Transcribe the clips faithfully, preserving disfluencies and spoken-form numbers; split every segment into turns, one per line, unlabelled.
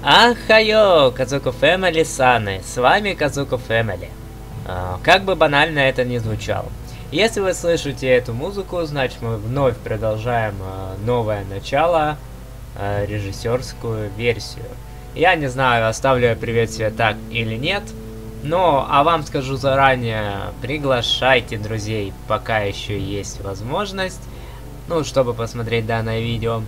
Ахайо, Казуко Фэмили Саны, с вами Казуко Фэмили. А, как бы банально это ни звучало. Если вы слышите эту музыку, значит мы вновь продолжаем а, новое начало, а, режиссерскую версию. Я не знаю, оставлю я приветствие так или нет, но а вам скажу заранее, приглашайте друзей, пока еще есть возможность, ну, чтобы посмотреть данное видео.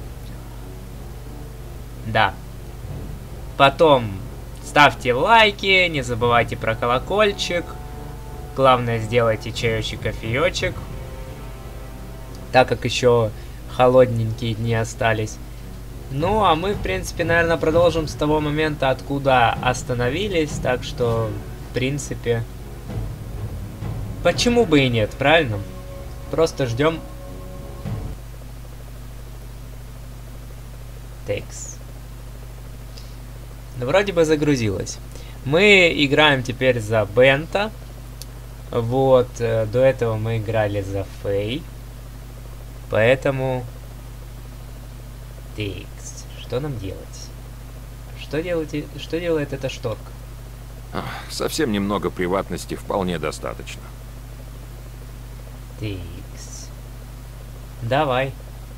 Да. Потом ставьте лайки, не забывайте про колокольчик. Главное, сделайте чаечек, кофеечек, так как еще холодненькие дни остались. Ну, а мы, в принципе, наверное, продолжим с того момента, откуда остановились. Так что, в принципе, почему бы и нет, правильно? Просто ждем. Текст. Ну, вроде бы загрузилось. Мы играем теперь за Бента. Вот, э, до этого мы играли за Фэй. Поэтому... Текст. Что нам делать? Что делать, что делает эта шторка?
Совсем немного приватности вполне достаточно.
Текст. Давай.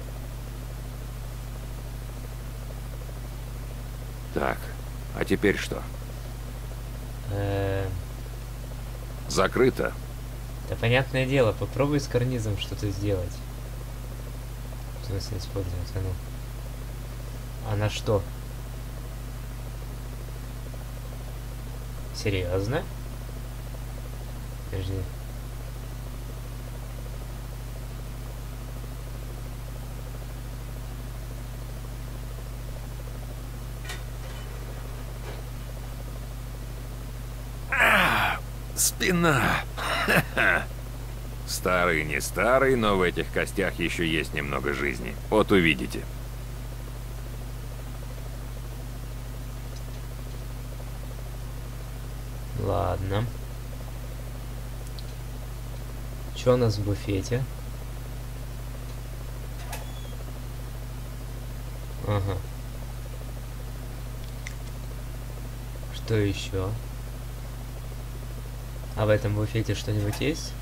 Так, а теперь что?
Э...
Закрыто.
Да понятное дело, попробуй с карнизом что-то сделать. В смысле использовать, а ну. А на что? Серьезно? Подожди.
Спина. Старый не старый, но в этих костях еще есть немного жизни. Вот увидите.
Ладно. Что у нас в буфете? Ага. Что еще? А в этом буфете что-нибудь есть?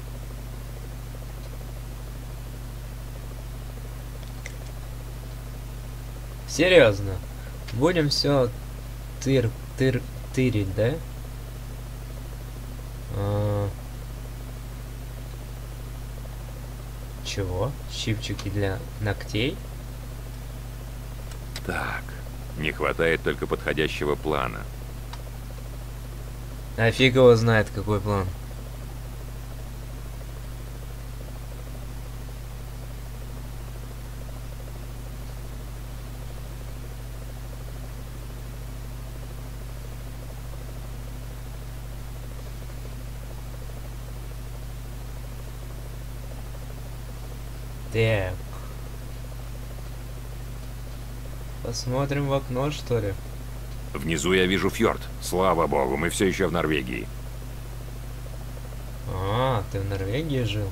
Серьезно? Будем все тыр, тыр, тырить, да? А... Чего? Щипчики для ногтей?
Так, не хватает только подходящего плана.
А фиг его знает, какой план. Так. Посмотрим в окно, что ли?
Внизу я вижу фьорд. Слава богу, мы все еще в Норвегии.
А, ты в Норвегии жил?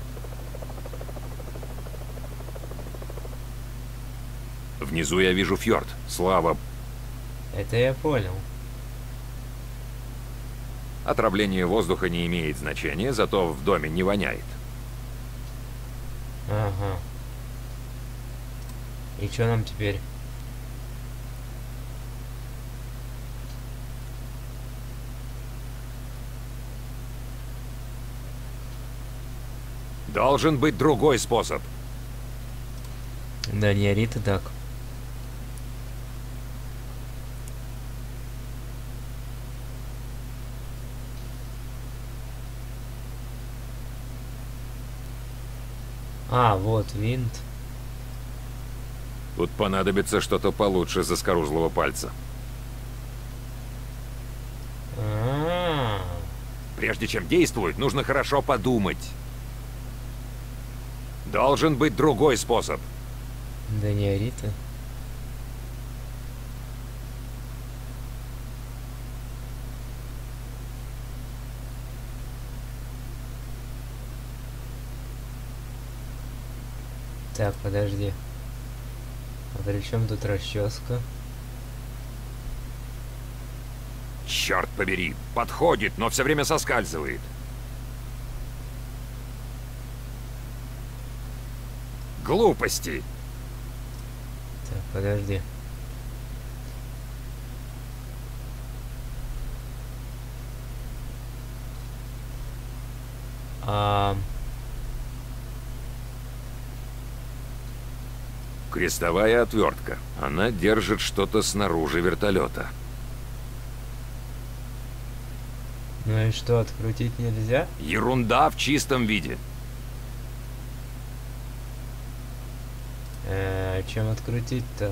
Внизу я вижу фьорд. Слава...
Это я понял.
Отравление воздуха не имеет значения, зато в доме не воняет.
Ага. И что нам теперь?
Должен быть другой способ.
Да не ори ты так. А, вот винт.
Тут понадобится что-то получше заскорузлого пальца.
А-а-а.
Прежде чем действовать, нужно хорошо подумать. Должен быть другой способ.
Да не ори ты. Так, подожди. А при чем тут расческа?
Черт побери, подходит, но все время соскальзывает. Глупости.
Так, подожди. А...
Крестовая отвертка. Она держит что-то снаружи вертолета.
Ну и что, открутить нельзя?
Ерунда в чистом виде.
Э, чем открутить-то?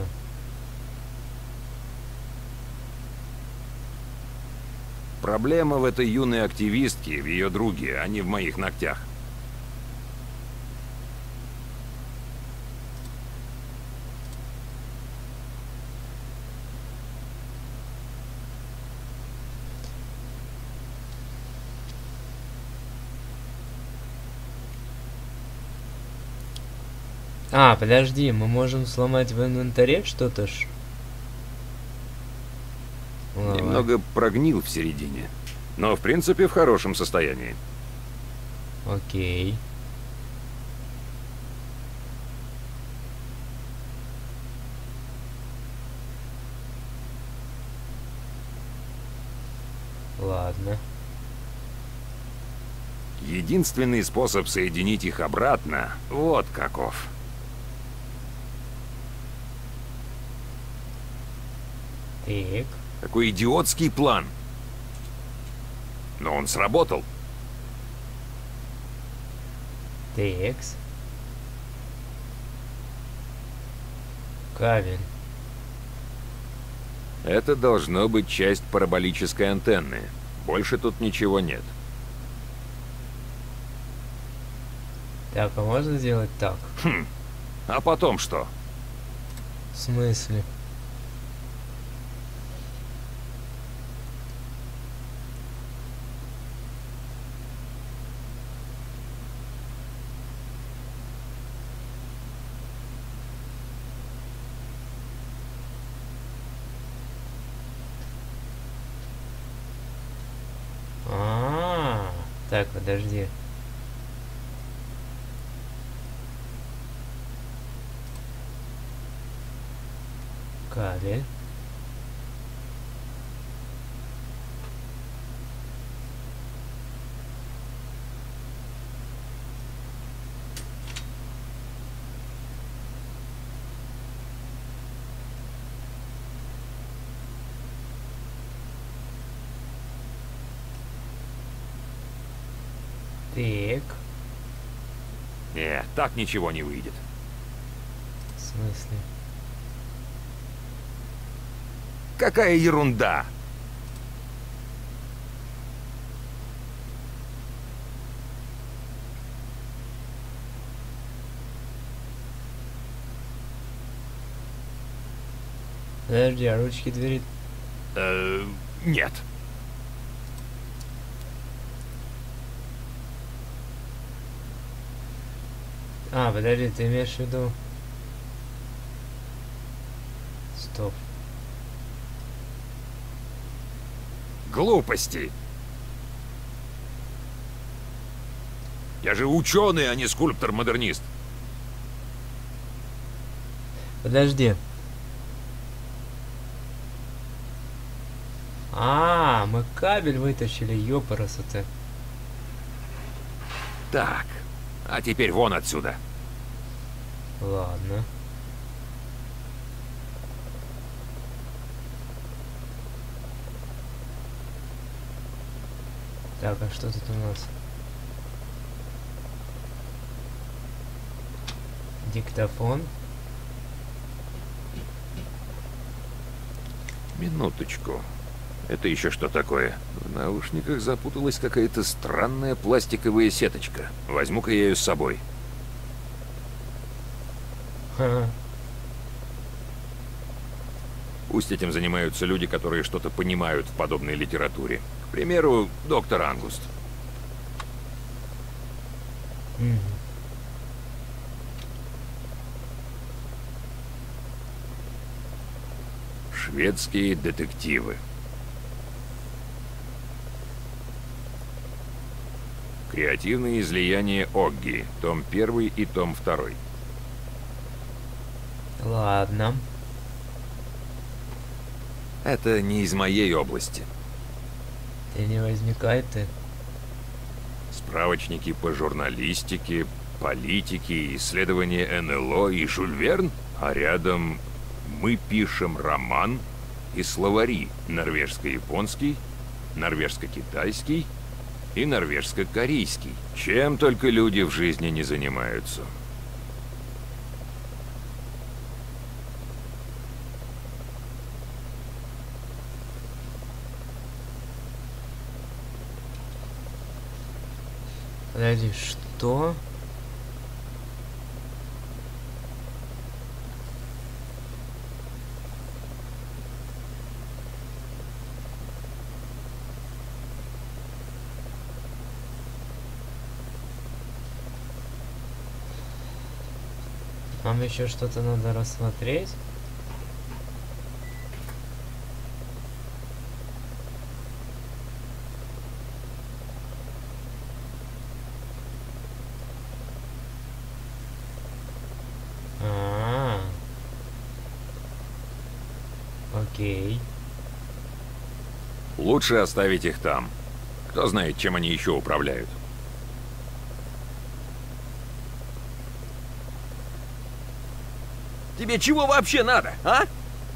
Проблема в этой юной активистке, в ее друге, а не в моих ногтях.
А, подожди, мы можем сломать в инвентаре что-то ж? Ладно.
Немного прогнил в середине. Но в принципе в хорошем состоянии.
Окей. Ладно.
Единственный способ соединить их обратно вот каков.
Так.
Какой идиотский план. Но он сработал.
Текс. Кабель.
Это должно быть часть параболической антенны. Больше тут ничего нет.
Так, а можно сделать так?
Хм. А потом что?
В смысле? А, так, подожди. Кабель. Так,
Не, так ничего не выйдет.
в смысле?
Какая ерунда!
Подожди, а ручки двери...
Э, нет.
А, подожди, ты имеешь в виду... Стоп.
Глупости. Я же ученый, а не скульптор-модернист.
Подожди. А, мы кабель вытащили, ёпарасоте.
Так, а теперь вон отсюда.
Ладно. Так, а что тут у нас? Диктофон.
Минуточку. Это еще что такое? В наушниках запуталась какая-то странная пластиковая сеточка. Возьму-ка я ее с собой.
Ха-ха.
Пусть этим занимаются люди, которые что-то понимают в подобной литературе. К примеру, доктор Ангуст.
Мгм.
Шведские детективы. Креативные излияния Огги, том первый и том второй.
Ладно.
Это не из моей области.
Ты не возникай ты.
Справочники по журналистике, политике, исследования эн эл о и Жюль Верн, а рядом мы пишем роман и словари норвежско-японский, норвежско-китайский и норвежско-корейский. Чем только люди в жизни не занимаются.
Подожди, что? Нам еще что-то надо рассмотреть. А, окей.
Лучше оставить их там. Кто знает, чем они еще управляют.
Тебе чего вообще надо, а?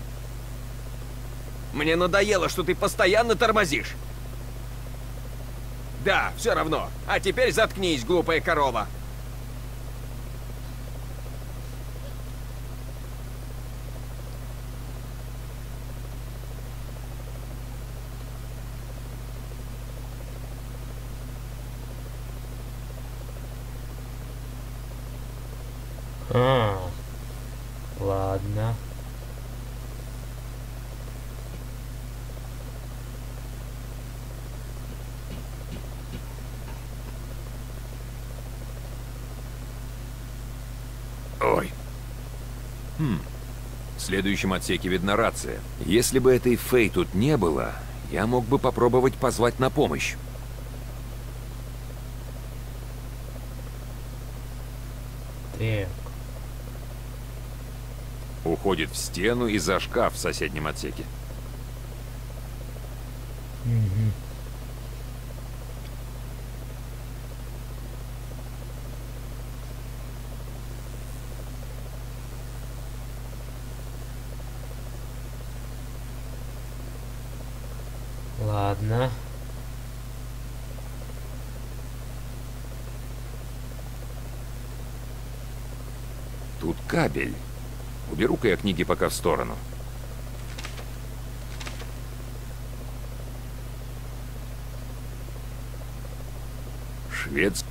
Мне надоело, что ты постоянно тормозишь. Да, все равно. А теперь заткнись, глупая корова.
А, ладно.
Ой. Хм. В следующем отсеке видна рация. Если бы этой Фэй тут не было, я мог бы попробовать позвать на помощь.
Так.
Уходит в стену и за шкаф в соседнем отсеке.
Мгм. Ладно.
Тут кабель. Уберу-ка я книги пока в сторону. Швец.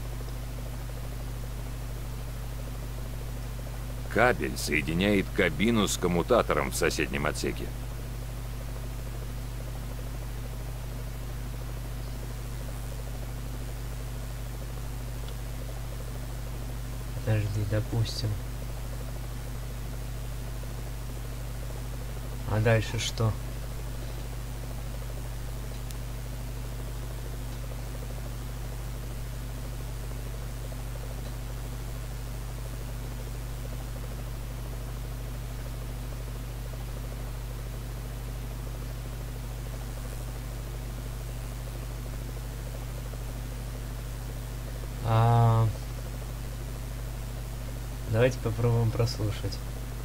Кабель соединяет кабину с коммутатором в соседнем отсеке.
Подожди, допустим. А дальше что? А... Давайте попробуем прослушать.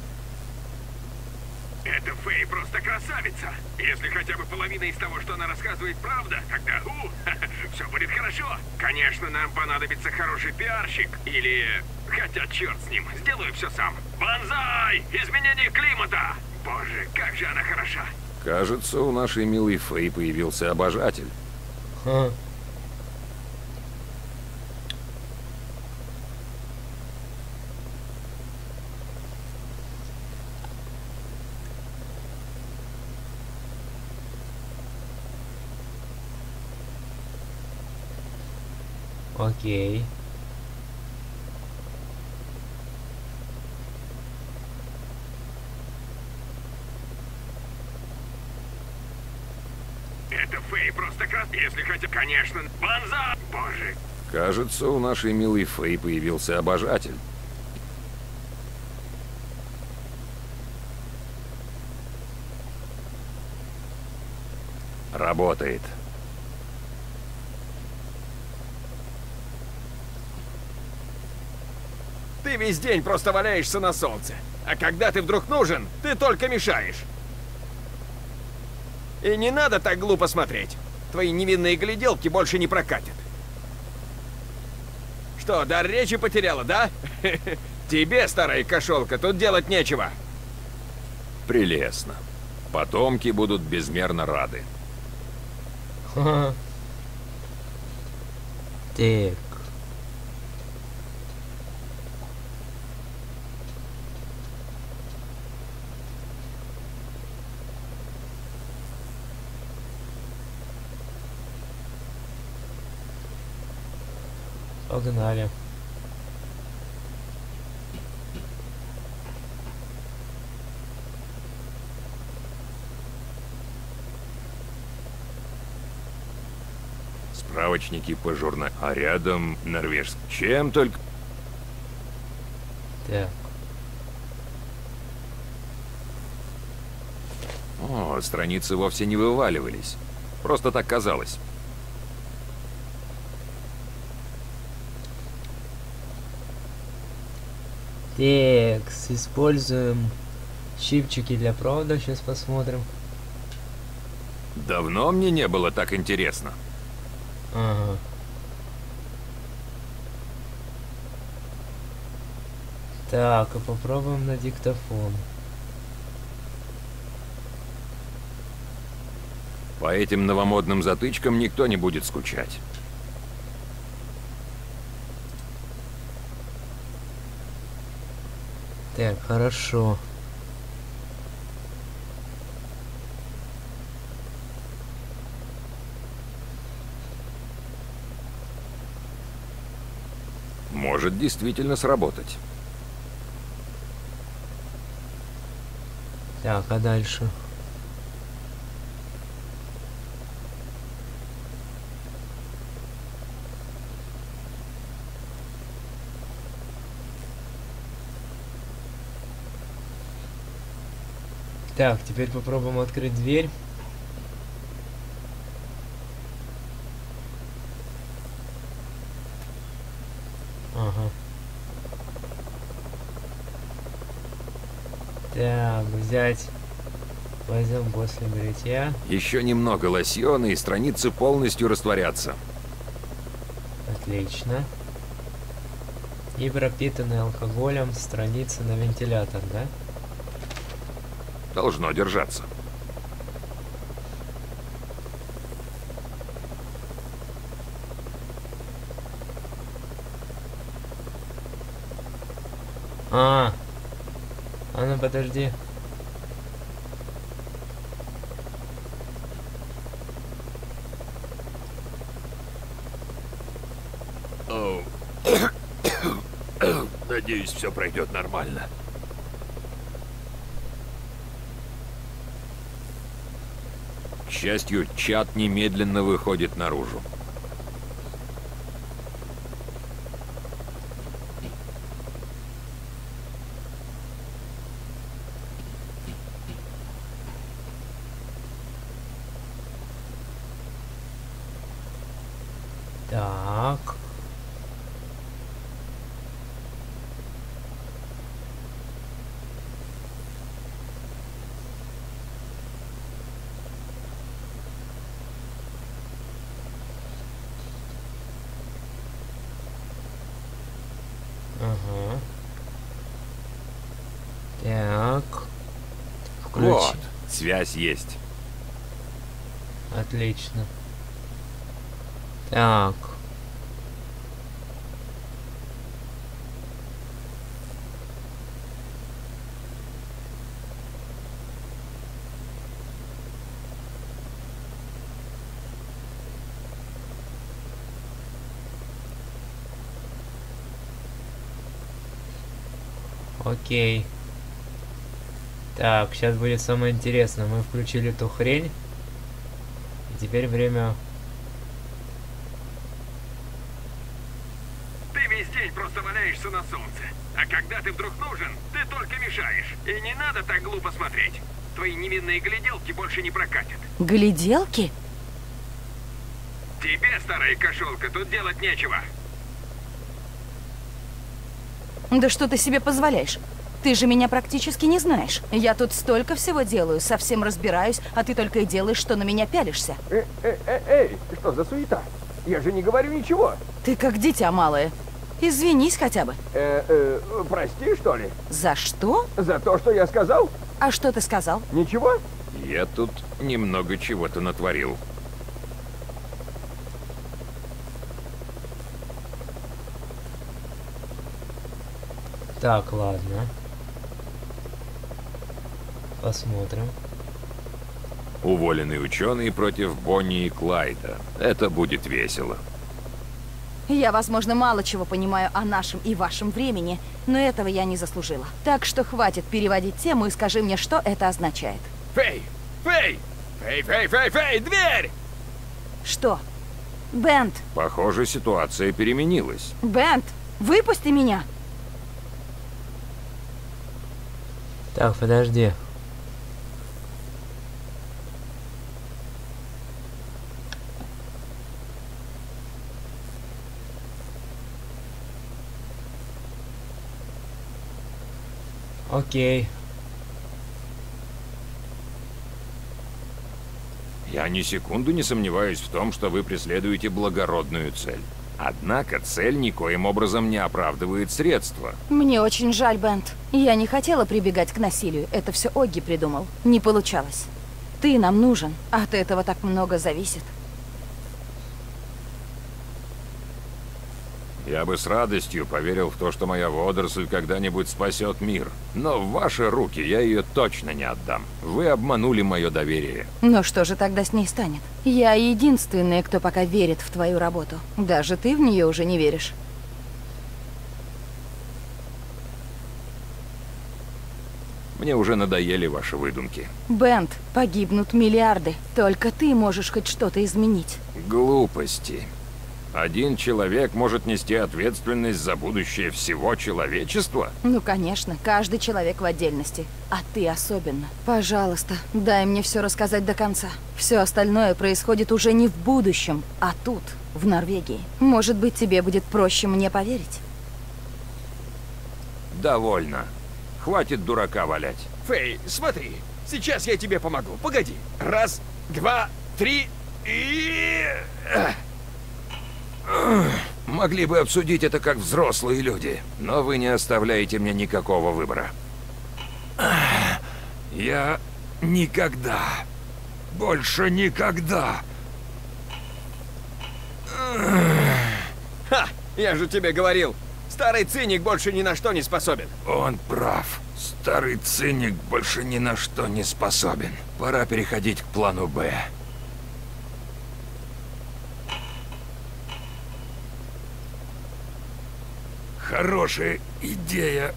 Эта Фэй просто красавица. Если хотя бы половина из того, что она рассказывает, правда, тогда у, все будет хорошо. Конечно, нам понадобится хороший пиарщик. Или... Хотя черт с ним, сделаю все сам. Бонзай! Изменение климата! Боже, как же она хороша!
Кажется, у нашей милой Фэй появился обожатель.
Ха. Окей.
Это Фэй просто крас... Если хотя... Конечно, Банза... Боже.
Кажется, у нашей милой Фэй появился обожатель. Работает.
Ты весь день просто валяешься на солнце. А когда ты вдруг нужен, ты только мешаешь. И не надо так глупо смотреть. Твои невинные гляделки больше не прокатят. Что, дар речи потеряла, да? Тебе, старая кошелка, тут делать нечего.
Прелестно. Потомки будут безмерно рады.
Ха. Так. Погнали.
Справочники по журналу. А рядом норвежский. Чем только...
Так.
О, страницы вовсе не вываливались. Просто так казалось.
Так, используем щипчики для провода. Сейчас посмотрим.
Давно мне не было так интересно.
Ага. Так, а попробуем на диктофон.
По этим новомодным затычкам никто не будет скучать.
Так, хорошо.
Может действительно сработать.
Так, а дальше? Так, теперь попробуем открыть дверь. Ага. Так, взять. Возьмем после бритья.
Еще немного лосьона, и страницы полностью растворятся.
Отлично. И пропитанные алкоголем страницы на вентилятор, да?
Должно держаться.
А, а ну подожди.
Надеюсь, все пройдет нормально. К счастью, чат немедленно выходит наружу.
Так. Ага. Так. Включи.
Вот, связь есть.
Отлично. Так. Окей. Так, сейчас будет самое интересное. Мы включили эту хрень. теперь время...
Ты весь день просто валяешься на солнце. А когда ты вдруг нужен, ты только мешаешь. И не надо так глупо смотреть. Твои невинные гляделки больше не прокатят.
Гляделки?
Тебе, старая кошелка, тут делать нечего.
Да что ты себе позволяешь? Ты же меня практически не знаешь. Я тут столько всего делаю, совсем разбираюсь, а ты только и делаешь, что на меня пялишься.
Эй, эй, эй, эй, что за суета? Я же не говорю ничего.
Ты как дитя малое. Извинись хотя бы.
Э, э, прости, что ли?
За что?
За то, что я сказал?
А что ты сказал?
Ничего?
Я тут немного чего-то натворил.
Так, ладно. Посмотрим.
Уволенный ученый против Бонни и Клайда. Это будет весело.
Я, возможно, мало чего понимаю о нашем и вашем времени, но этого я не заслужила. Так что хватит переводить тему и скажи мне, что это означает.
Фэй! Фэй! Фэй, Фэй, Фэй, Фэй, дверь!
Что? Бент!
Похоже, ситуация переменилась.
Бент! Выпусти меня!
Так, подожди. Окей.
Я ни секунду не сомневаюсь в том, что вы преследуете благородную цель. Однако цель никоим образом не оправдывает средства.
Мне очень жаль, Бент. Я не хотела прибегать к насилию. Это все Огги придумал. Не получалось. Ты нам нужен, а от этого так много зависит.
Я бы с радостью поверил в то, что моя водоросль когда-нибудь спасет мир. Но в ваши руки я ее точно не отдам. Вы обманули мое доверие.
Но что же тогда с ней станет? Я единственная, кто пока верит в твою работу. Даже ты в нее уже не веришь.
Мне уже надоели ваши выдумки.
Бент, погибнут миллиарды. Только ты можешь хоть что-то изменить.
Глупости. Один человек может нести ответственность за будущее всего человечества?
Ну, конечно, каждый человек в отдельности. А ты особенно. Пожалуйста, дай мне все рассказать до конца. Все остальное происходит уже не в будущем, а тут, в Норвегии. Может быть, тебе будет проще мне поверить?
Довольно. Хватит дурака валять.
Фэй, смотри, сейчас я тебе помогу. Погоди. Раз, два, три и...
Могли бы обсудить это как взрослые люди, но вы не оставляете мне никакого выбора. Я никогда, больше никогда...
Ха! Я же тебе говорил, старый циник больше ни на что не способен.
Он прав. Старый циник больше ни на что не способен. Пора переходить к плану Б. Хорошая идея.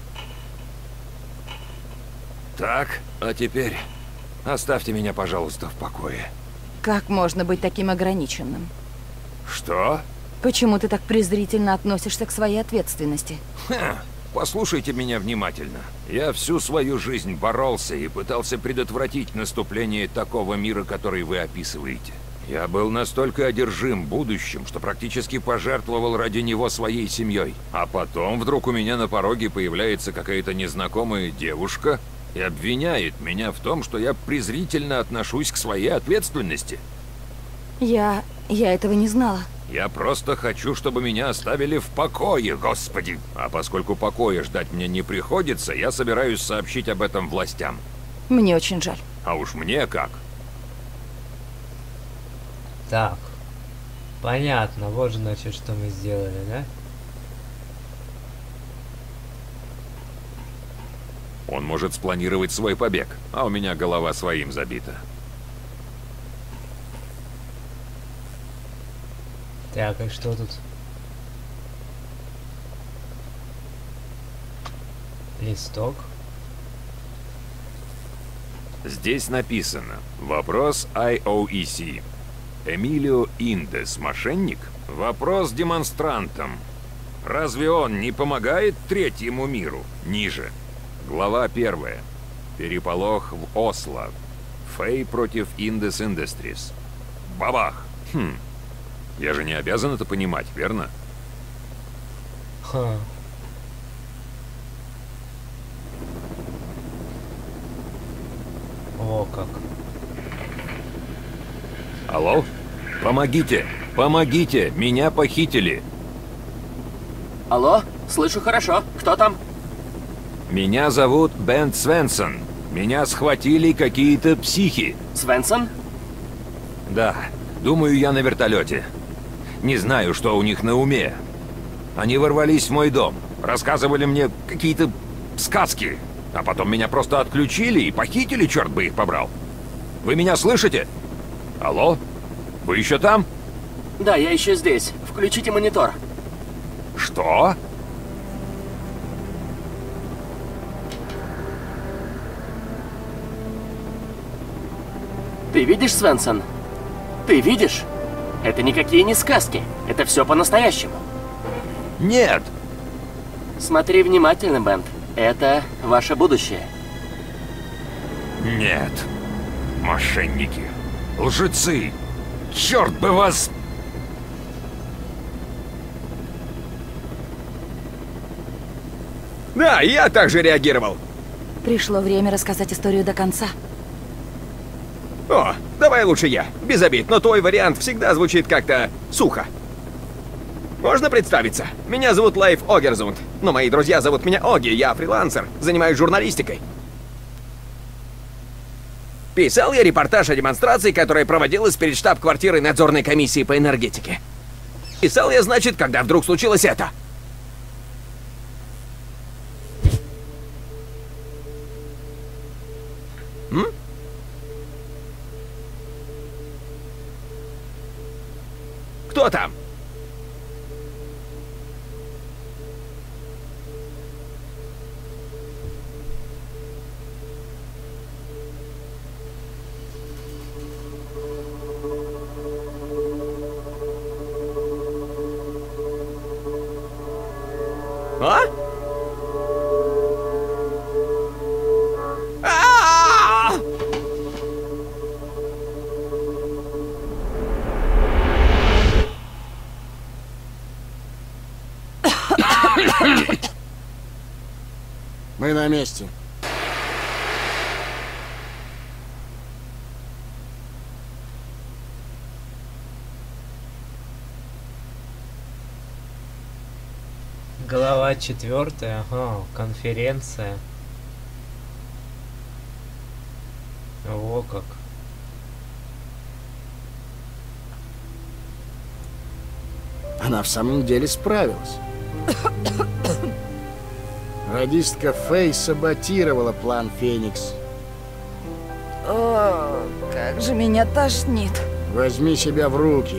Так, а теперь оставьте меня, пожалуйста, в покое.
Как можно быть таким ограниченным?
Что?
Почему ты так презрительно относишься к своей ответственности?
Ха, послушайте меня внимательно. Я всю свою жизнь боролся и пытался предотвратить наступление такого мира, который вы описываете. Я был настолько одержим будущим, что практически пожертвовал ради него своей семьей. А потом вдруг у меня на пороге появляется какая-то незнакомая девушка и обвиняет меня в том, что я презрительно отношусь к своей ответственности.
Я... я этого не знала.
Я просто хочу, чтобы меня оставили в покое, господи. А поскольку покоя ждать мне не приходится, я собираюсь сообщить об этом властям.
Мне очень жаль.
А уж мне как?
Так. Понятно. Вот же, значит, что мы сделали, да?
Он может спланировать свой побег, а у меня голова своим забита.
Так, и что тут? Листок.
Здесь написано «Вопрос ай о и си». Эмилио Индес мошенник? Вопрос демонстрантам. Разве он не помогает третьему миру? Ниже. Глава первая. Переполох в Осло. Фэй против Индес Industries. Бабах! Хм. Я же не обязан это понимать, верно?
Ха. О, как.
Алло? Помогите! Помогите! Меня похитили!
Алло? Слышу хорошо. Кто там?
Меня зовут Бен Свенсон. Меня схватили какие-то психи.
Свенсон?
Да, думаю, я на вертолете. Не знаю, что у них на уме. Они ворвались в мой дом, рассказывали мне какие-то сказки, а потом меня просто отключили и похитили, черт бы их побрал. Вы меня слышите? Алло? Вы еще там?
Да, я еще здесь. Включите монитор.
Что?
Ты видишь, Свенсон? Ты видишь? Это никакие не сказки. Это все по-настоящему.
Нет!
Смотри внимательно, Бент. Это ваше будущее.
Нет. Мошенники. Лжецы. Черт бы вас...
Да, я также реагировал.
Пришло время рассказать историю до конца.
О, давай лучше я. Без обид, но твой вариант всегда звучит как-то сухо. Можно представиться? Меня зовут Лейф Огерзунд, но мои друзья зовут меня Оги, я фрилансер, занимаюсь журналистикой. Писал я репортаж о демонстрации, которая проводилась перед штаб-квартирой надзорной комиссии по энергетике. Писал я, значит, когда вдруг случилось это. М? Кто там? А? А-а-а!
Мы на месте.
Глава четвертая. Ага, конференция. О, как.
Она в самом деле справилась. Радистка Фэй саботировала план Феникс.
О, как же меня тошнит.
Возьми себя в руки.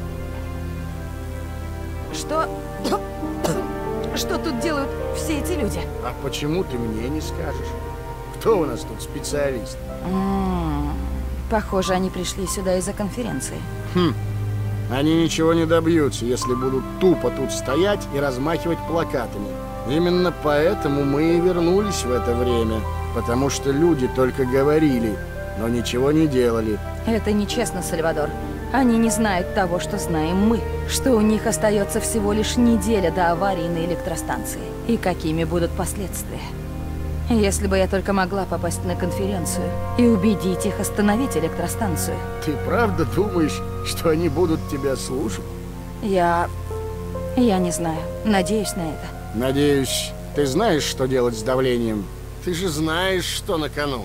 Что? Что тут делают все эти люди?
А почему ты мне не скажешь? Кто у нас тут специалист?
М-м, похоже, они пришли сюда из-за конференции.
Хм. Они ничего не добьются, если будут тупо тут стоять и размахивать плакатами. Именно поэтому мы и вернулись в это время. Потому что люди только говорили, но ничего не делали.
Это нечестно, Сальвадор. Они не знают того, что знаем мы. Что у них остается всего лишь неделя до аварии на электростанции. И какими будут последствия. Если бы я только могла попасть на конференцию и убедить их остановить электростанцию.
Ты правда думаешь, что они будут тебя слушать?
Я... я не знаю. Надеюсь на это.
Надеюсь, ты знаешь, что делать с давлением? Ты же знаешь, что на кону.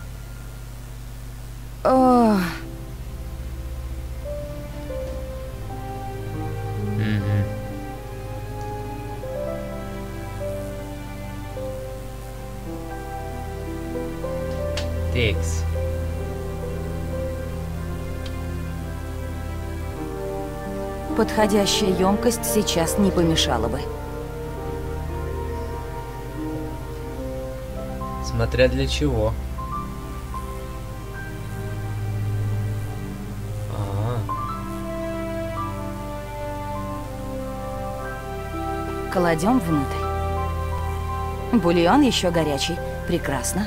О,
Мгм. Текс.
подходящая емкость сейчас не помешала бы.
Смотря для чего. А,
Кладем внутрь. Бульон еще горячий. Прекрасно.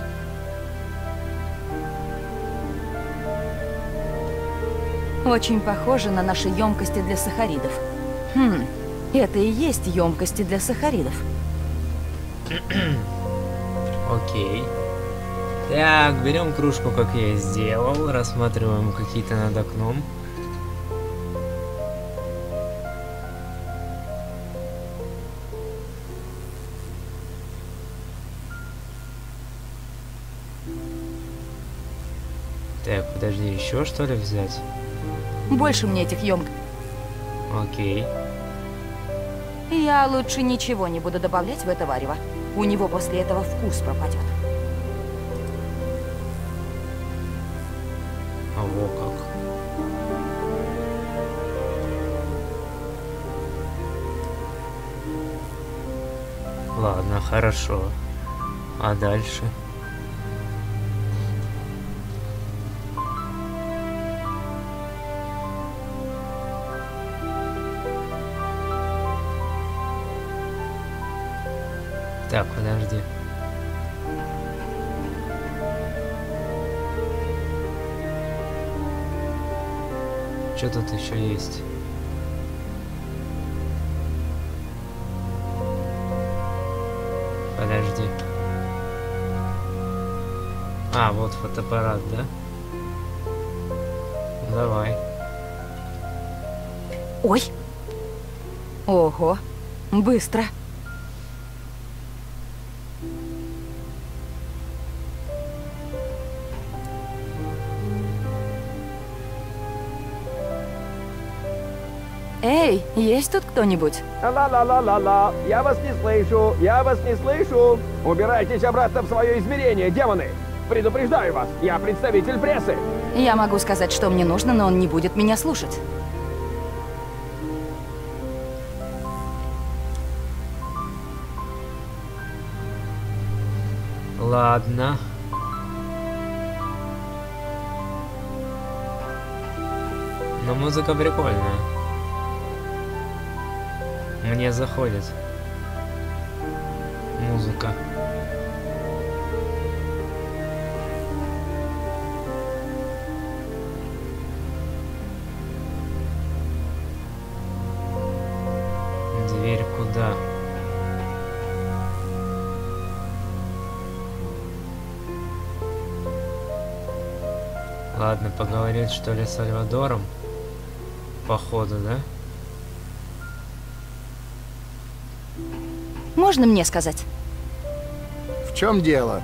Очень похоже на наши емкости для сахаридов. Хм, это и есть емкости для сахаридов.
Окей. Так, берем кружку, как я и сделал. Рассматриваем какие-то над окном. Так, подожди, еще что ли взять?
Больше мне этих емкостей.
Окей.
Я лучше ничего не буду добавлять в это варево. У него после этого вкус пропадет.
А во как. Ладно, хорошо. А дальше? Так, подожди. Что тут еще есть? Подожди. А, вот фотоаппарат, да? Давай.
Ой! Ого! Быстро! Эй, есть тут кто-нибудь?
Ла-ла-ла-ла-ла, я вас не слышу, я вас не слышу. Убирайтесь обратно в свое измерение, демоны. Предупреждаю вас, я представитель прессы.
Я могу сказать, что мне нужно, но он не будет меня слушать.
Ладно. Но музыка прикольная. Мне заходит музыка. Дверь куда? Ладно, поговорить что ли с Сальвадором? Походу, да?
Можно мне сказать?
В чем дело?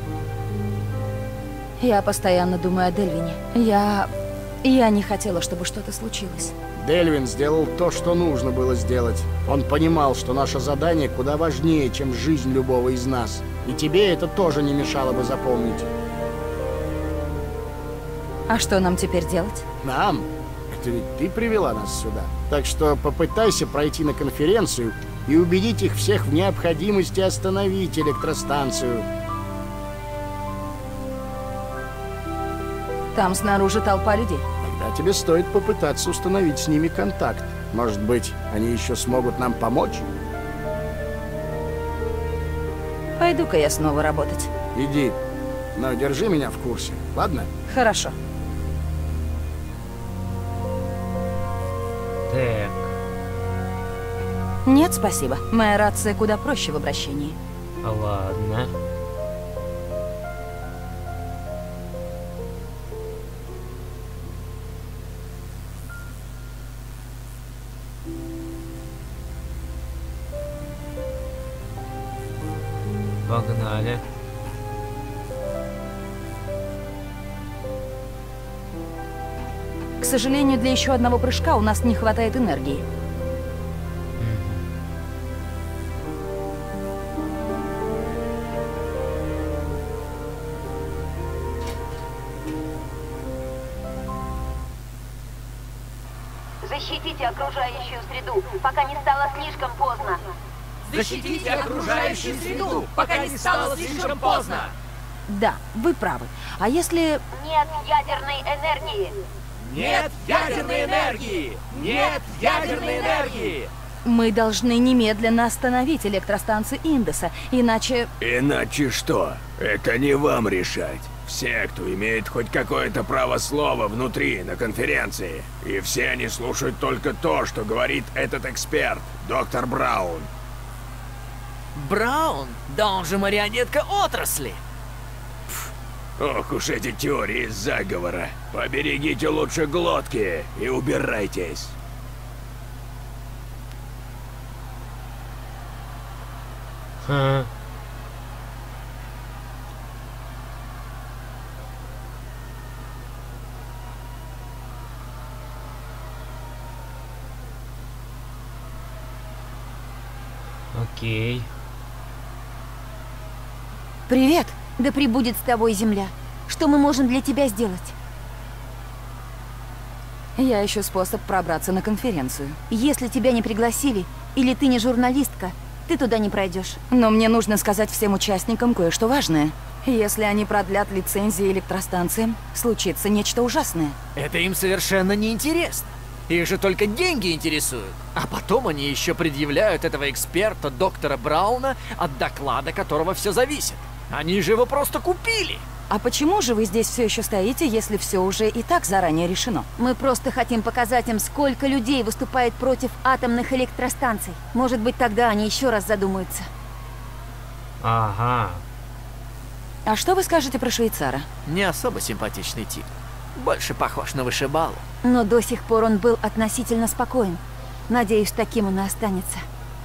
Я постоянно думаю о Дельвине. Я... Я не хотела, чтобы что-то случилось.
Дельвин сделал то, что нужно было сделать. Он понимал, что наше задание куда важнее, чем жизнь любого из нас. И тебе это тоже не мешало бы запомнить.
А что нам теперь делать?
Нам? Это ведь ты привела нас сюда. Так что попытайся пройти на конференцию и убедить их всех в необходимости остановить электростанцию.
Там снаружи толпа людей.
Тогда тебе стоит попытаться установить с ними контакт. Может быть, они еще смогут нам помочь?
Пойду-ка я снова работать.
Иди, но держи меня в курсе, ладно?
Хорошо.
Так.
Нет, спасибо. Моя рация куда проще в обращении.
Ладно. Погнали.
К сожалению, для еще одного прыжка у нас не хватает энергии.
Защитите окружающую среду, пока не стало слишком поздно.
Защитите окружающую среду, пока не стало слишком поздно.
Да, вы правы. А если...
Нет ядерной энергии.
Нет ядерной энергии! Нет ядерной энергии!
Мы должны немедленно остановить электростанцию Индеса, иначе...
Иначе что? Это не вам решать. Все, кто имеет хоть какое-то право слова внутри, на конференции. И все они слушают только то, что говорит этот эксперт, доктор Браун.
Браун? Да он же марионетка отрасли.
Ох уж эти теории заговора. Поберегите лучше глотки и убирайтесь.
Ха. Окей.
Привет! Да пребудет с тобой земля. Что мы можем для тебя сделать?
Я ищу способ пробраться на конференцию.
Если тебя не пригласили, или ты не журналистка, ты туда не пройдешь.
Но мне нужно сказать всем участникам кое-что важное. Если они продлят лицензии электростанциям, случится нечто ужасное.
Это им совершенно не интересно. Их же только деньги интересуют. А потом они еще предъявляют этого эксперта, доктора Брауна, от доклада которого все зависит. Они же его просто купили.
А почему же вы здесь все еще стоите, если все уже и так заранее решено?
Мы просто хотим показать им, сколько людей выступает против атомных электростанций. Может быть, тогда они еще раз задумаются.
Ага.
А что вы скажете про швейцара?
Не особо симпатичный тип. Больше похож на вышибалу.
Но до сих пор он был относительно спокоен. Надеюсь, таким он и останется.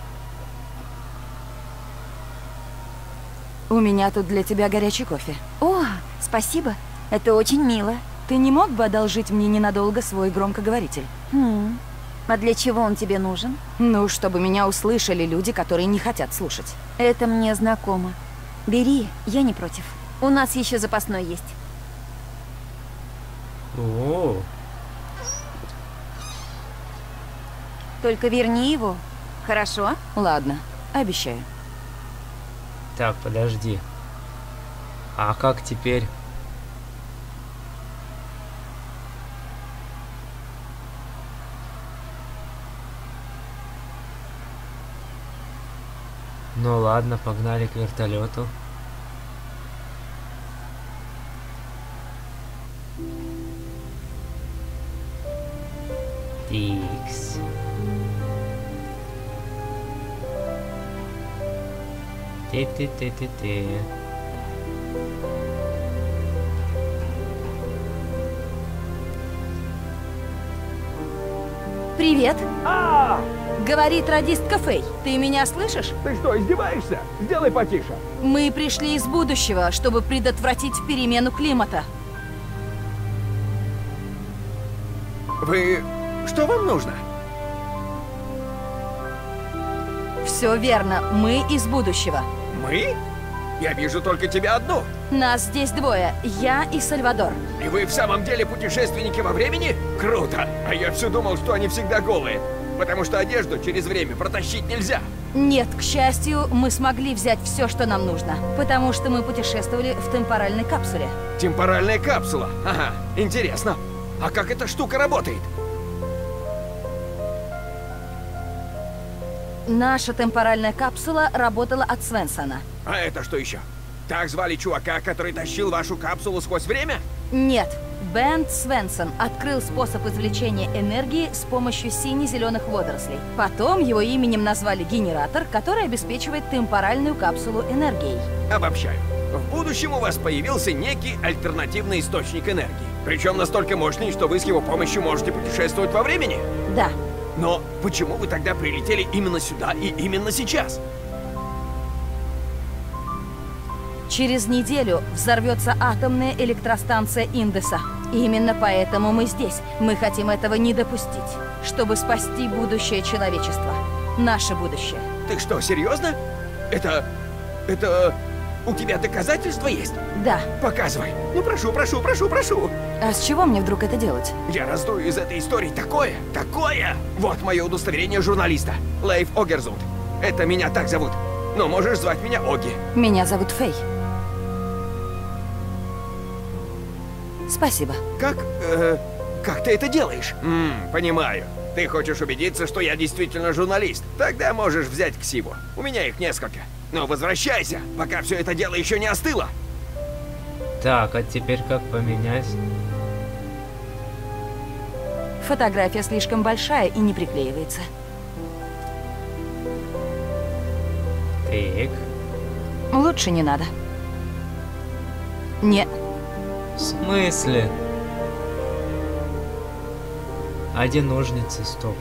У меня тут для тебя горячий кофе.
О, спасибо. Это очень мило.
Ты не мог бы одолжить мне ненадолго свой громкоговоритель?
Хм. А для чего он тебе нужен?
Ну, чтобы меня услышали люди, которые не хотят слушать.
Это мне знакомо. Бери, я не против. У нас еще запасной есть.
О.
Только верни его. Хорошо?
Ладно, обещаю.
Так, подожди. А как теперь? Ну ладно, погнали к вертолету. Тикс. Ты-ты-ты-ты-ты.
Привет. А! Говорит радистка Фэй. Ты меня слышишь?
Ты что, издеваешься? Сделай потише.
Мы пришли из будущего, чтобы предотвратить перемену климата.
Вы... Что вам нужно?
Все верно. Мы из будущего.
Мы? Я вижу только тебя одну.
Нас здесь двое. Я и Сальвадор.
И вы в самом деле путешественники во времени? Круто! А я все думал, что они всегда голые. Потому что одежду через время протащить нельзя.
Нет, к счастью, мы смогли взять все, что нам нужно. Потому что мы путешествовали в темпоральной капсуле.
Темпоральная капсула? Ага, интересно. А как эта штука работает?
Наша темпоральная капсула работала от Свенсона.
А это что еще? Так звали чувака, который тащил вашу капсулу сквозь время?
Нет. Бент Свенсон открыл способ извлечения энергии с помощью сине-зеленых водорослей. Потом его именем назвали генератор, который обеспечивает темпоральную капсулу энергией.
Обобщаю. В будущем у вас появился некий альтернативный источник энергии. Причем настолько мощный, что вы с его помощью можете путешествовать во времени?
Да.
Но почему вы тогда прилетели именно сюда и именно сейчас?
Через неделю взорвется атомная электростанция Индеса. Именно поэтому мы здесь. Мы хотим этого не допустить, чтобы спасти будущее человечества. Наше будущее.
Ты что, серьезно? Это... это... У тебя доказательства есть?
Да.
Показывай. Ну прошу, прошу, прошу, прошу.
А с чего мне вдруг это делать?
Я раздую из этой истории такое, такое! Вот мое удостоверение журналиста. Лейф Огерзунд. Это меня так зовут. Но можешь звать меня Оги.
Меня зовут Фэй. Спасибо.
Как... Э, Как ты это делаешь? Ммм, понимаю. Ты хочешь убедиться, что я действительно журналист? Тогда можешь взять ксиву. У меня их несколько. Но возвращайся, пока все это дело еще не остыло.
Так, а теперь как поменять?
Фотография слишком большая и не приклеивается.
Так.
Лучше не надо. Не.
В смысле? А где ножницы, стоп?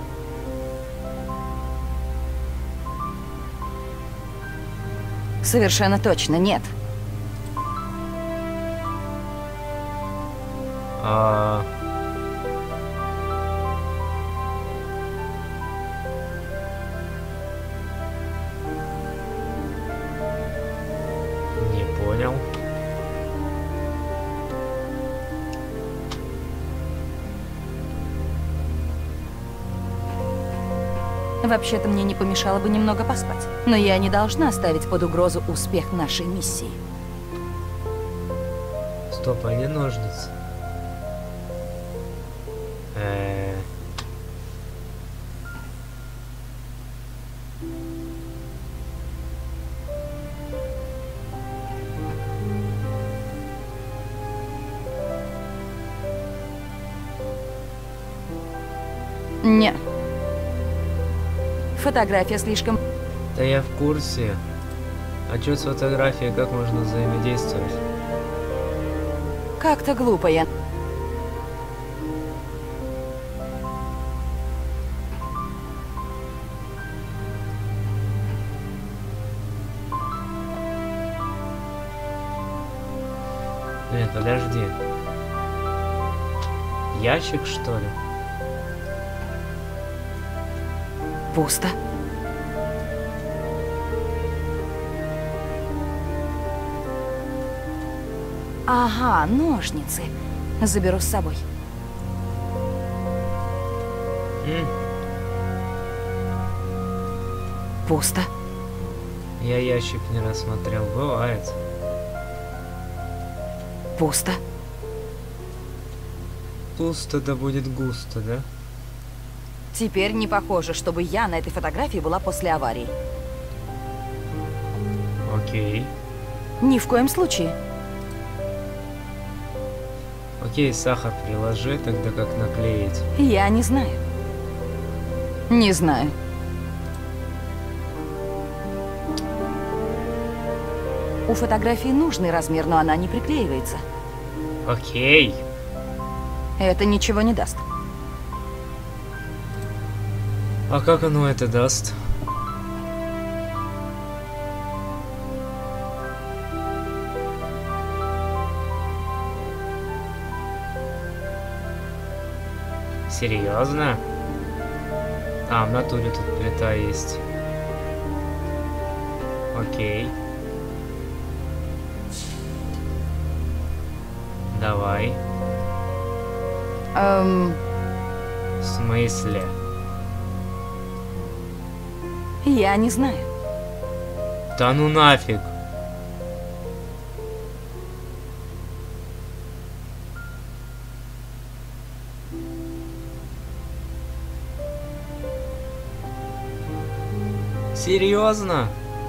Совершенно точно нет.
А... Не понял.
Вообще-то мне не помешало бы немного поспать. Но я не должна ставить под угрозу успех нашей миссии.
Стоп, а где ножницы? Э-э...
Не. Фотография слишком...
Да я в курсе. А что с фотографией, как можно взаимодействовать?
Как-то глупо я...
Нет, подожди. Ящик, что ли?
Пусто. Ага, ножницы. Заберу с собой.
М?
Пусто.
Я ящик не рассмотрел. Бывает.
Пусто.
Пусто да будет густо, да?
Теперь не похоже, чтобы я на этой фотографии была после аварии.
Окей.
Ни в коем случае.
Окей, сахар приложи, тогда как наклеить?
Я не знаю. Не знаю. У фотографии нужный размер, но она не приклеивается.
Окей.
Это ничего не даст.
А как оно это даст? Серьезно? А, в натуре тут плита есть. Окей. Давай.
Эм...
В смысле?
Я не знаю.
Да ну нафиг. Серьезно?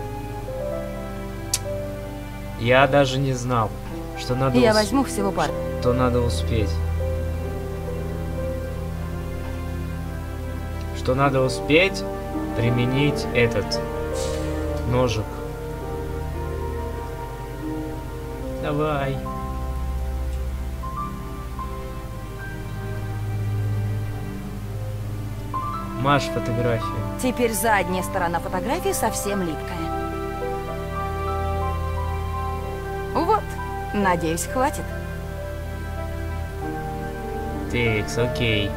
Я даже не знал, что надо...
Я
ус...
возьму всего пару.
Что надо успеть. Что надо успеть применить этот ножик. Давай. Маш фотографию.
Теперь задняя сторона фотографии совсем липкая. Вот. Надеюсь, хватит.
Текс, окей.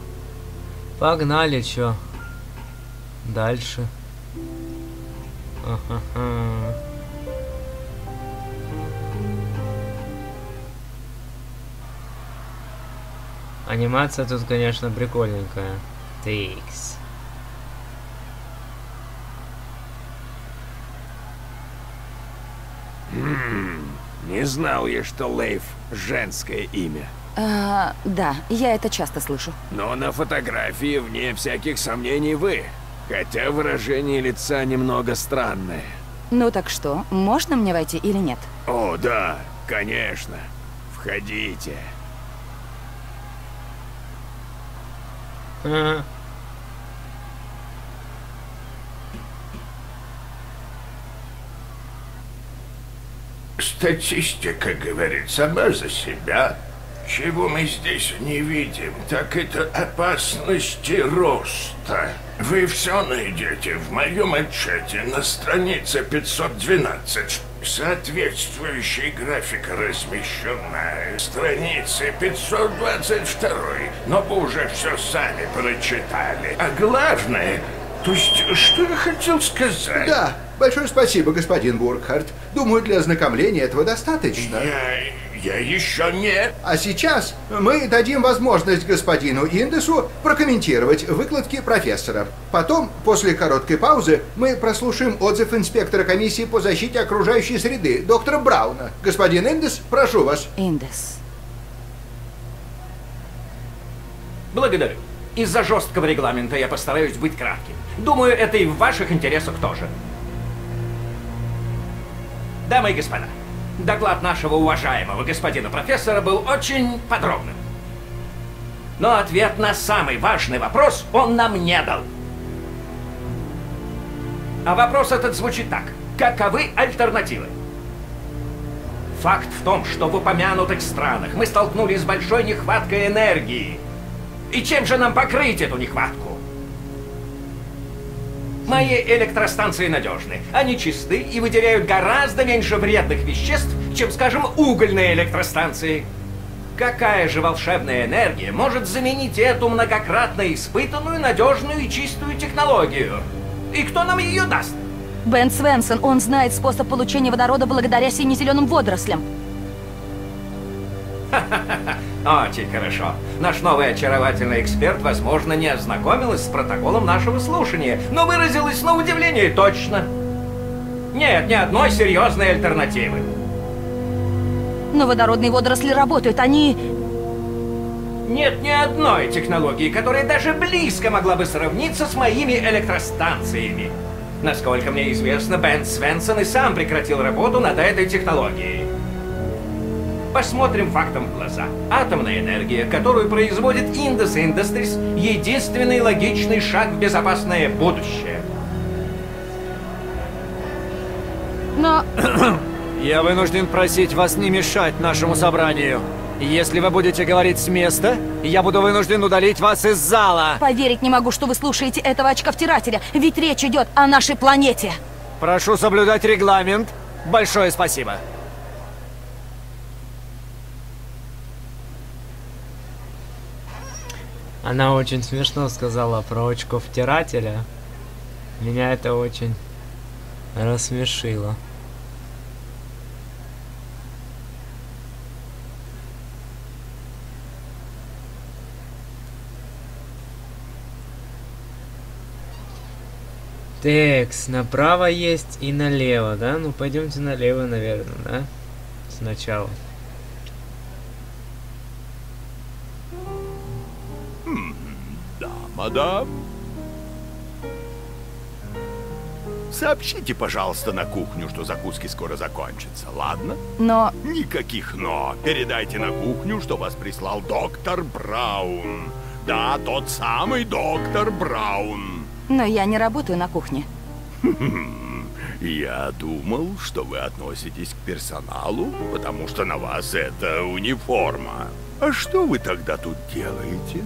Погнали, чё? Дальше. А. Ха-ха-ха. Анимация тут, конечно, прикольненькая. Тикс.
Хм, не знал я, что Лейв женское имя.
А, да, я это часто слышу.
Но на фотографии, вне всяких сомнений, вы. Хотя выражение лица немного странное.
Ну так что, можно мне войти или нет?
О, да, конечно. Входите.
Ага.
Статистика говорит сама за себя. Чего мы здесь не видим, так это опасности роста. Вы все найдете в моем отчете на странице пятьсот двенадцать. Соответствующий график размещен на странице пятьсот двадцать два. Но вы уже все сами прочитали. А главное, то есть, что я хотел сказать?
Да, большое спасибо, господин Буркхарт. Думаю, для ознакомления этого достаточно.
Я... я еще не...
А сейчас мы дадим возможность господину Индесу прокомментировать выкладки профессора. Потом, после короткой паузы, мы прослушаем отзыв инспектора комиссии по защите окружающей среды, доктора Брауна. Господин Индес, прошу вас.
Индес.
Благодарю. Из-за жесткого регламента я постараюсь быть кратким. Думаю, это и в ваших интересах тоже. Дамы и господа, доклад нашего уважаемого господина профессора был очень подробным. Но ответ на самый важный вопрос он нам не дал. А вопрос этот звучит так. Каковы альтернативы? Факт в том, что в упомянутых странах мы столкнулись с большой нехваткой энергии. И чем же нам покрыть эту нехватку? Мои электростанции надежны. Они чисты и выделяют гораздо меньше вредных веществ, чем, скажем, угольные электростанции. Какая же волшебная энергия может заменить эту многократно испытанную, надежную и чистую технологию? И кто нам ее даст?
Бен Свенсон, он знает способ получения водорода благодаря сине-зеленым водорослям.
Очень хорошо. Наш новый очаровательный эксперт, возможно, не ознакомилась с протоколом нашего слушания, но выразилась на удивление точно. Нет ни одной серьезной альтернативы.
Но водородные водоросли работают, они...
Нет ни одной технологии, которая даже близко могла бы сравниться с моими электростанциями. Насколько мне известно, Бен Свенсон и сам прекратил работу над этой технологией. Посмотрим фактам в глаза. Атомная энергия, которую производит Indus Industries, единственный логичный шаг в безопасное будущее.
Но...
Я вынужден просить вас не мешать нашему собранию. Если вы будете говорить с места, я буду вынужден удалить вас из зала.
Поверить не могу, что вы слушаете этого очковтирателя, ведь речь идет о нашей планете.
Прошу соблюдать регламент. Большое спасибо.
Она очень смешно сказала про очковтирателя. Меня это очень рассмешило. Текс, направо есть и налево, да? Ну пойдемте налево, наверное, да? Сначала.
Да, мадам. Сообщите, пожалуйста, на кухню, что закуски скоро закончатся, ладно?
Но...
Никаких «но». Передайте на кухню, что вас прислал доктор Браун. Да, тот самый доктор Браун.
Но я не работаю на кухне.
Я думал, что вы относитесь к персоналу, потому что на вас это униформа. А что вы тогда тут делаете?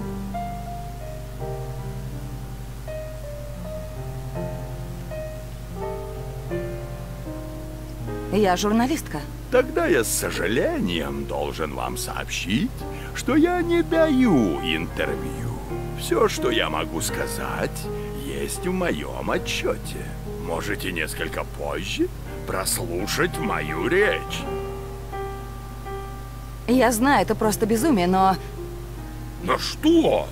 Я журналистка.
Тогда я с сожалением должен вам сообщить, что я не даю интервью. Все, что я могу сказать, есть в моем отчете. можете несколько позже прослушать мою речь.
Я знаю, это просто безумие, но...
Но что?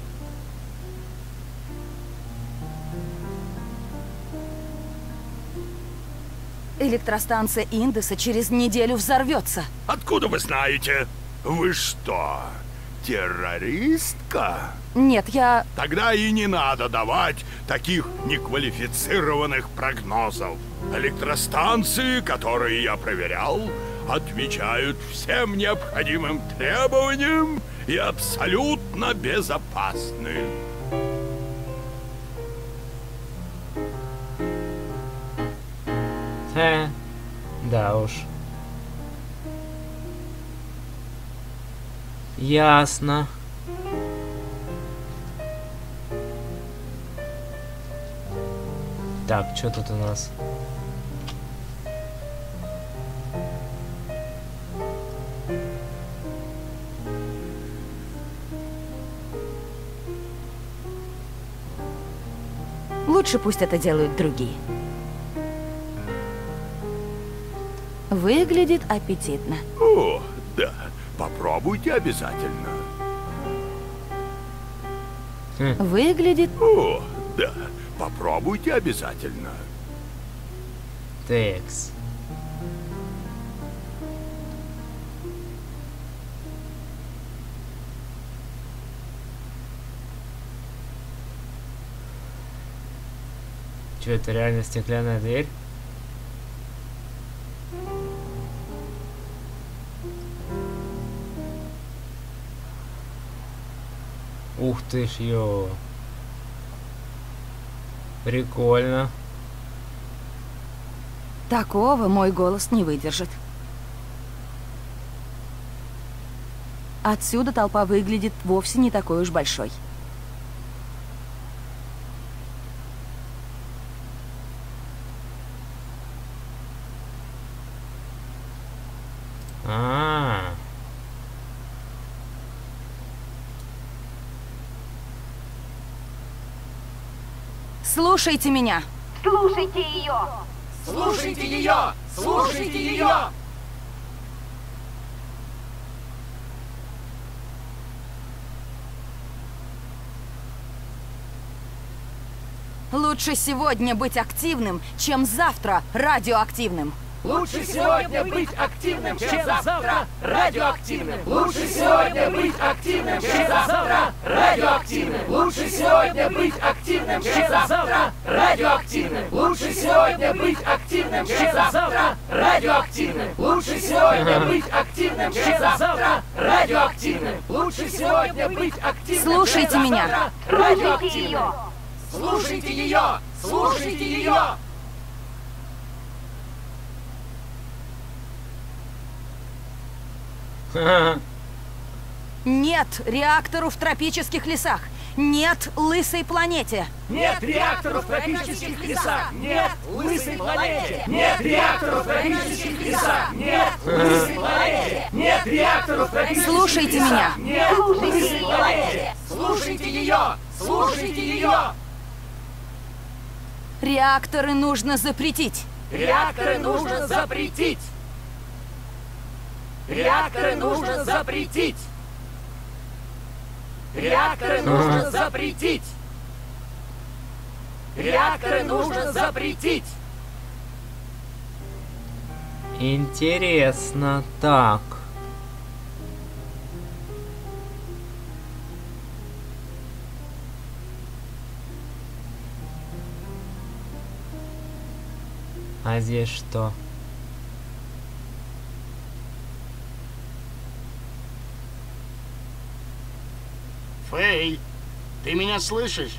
Электростанция Индеса через неделю взорвется.
Откуда вы знаете? Вы что, террористка?
Нет, я...
Тогда и не надо давать таких неквалифицированных прогнозов. Электростанции, которые я проверял, отвечают всем необходимым требованиям и абсолютно безопасны.
Хе, да уж. Ясно. Так, что тут у нас?
Лучше пусть это делают другие. Выглядит аппетитно.
О, да. Попробуйте обязательно.
Хм. Выглядит...
О, да. Попробуйте обязательно.
Текс. Что, это реально стеклянная дверь? Ух ты ж, ё. Прикольно.
Такого мой голос не выдержит. Отсюда толпа выглядит вовсе не такой уж большой.
А-а-а.
Слушайте меня!
Слушайте ее!
Слушайте ее! Слушайте ее!
Лучше сегодня быть активным, чем завтра радиоактивным.
Лучше сегодня быть активным, чем завтра радиоактивным. Лучше сегодня быть активным, чем завтра радиоактивным. Лучше сегодня быть активным, чем завтра радиоактивным. Лучше сегодня быть активным, чем завтра радиоактивным. Лучше сегодня быть активным, чем завтра радиоактивным. Лучше сегодня быть активным.
Слушайте меня.
Радиоактивным. Слушайте ее! Слушайте ее!
Нет реактору в тропических лесах. Нет лысой планете.
Нет реактору в тропических лесах. Нет лысой планете. Нет реактору в тропических лесах. Нет лысой планете. Нет реактору в тропических лесах.
Слушайте меня.
Нет лысой планете. Слушайте ее. Слушайте ее.
Реакторы нужно запретить.
Реакторы нужно запретить. Реакторы нужно запретить. Реакторы нужно запретить. Реакторы нужно запретить.
Интересно. Так. А здесь что?
Фэй, ты меня слышишь?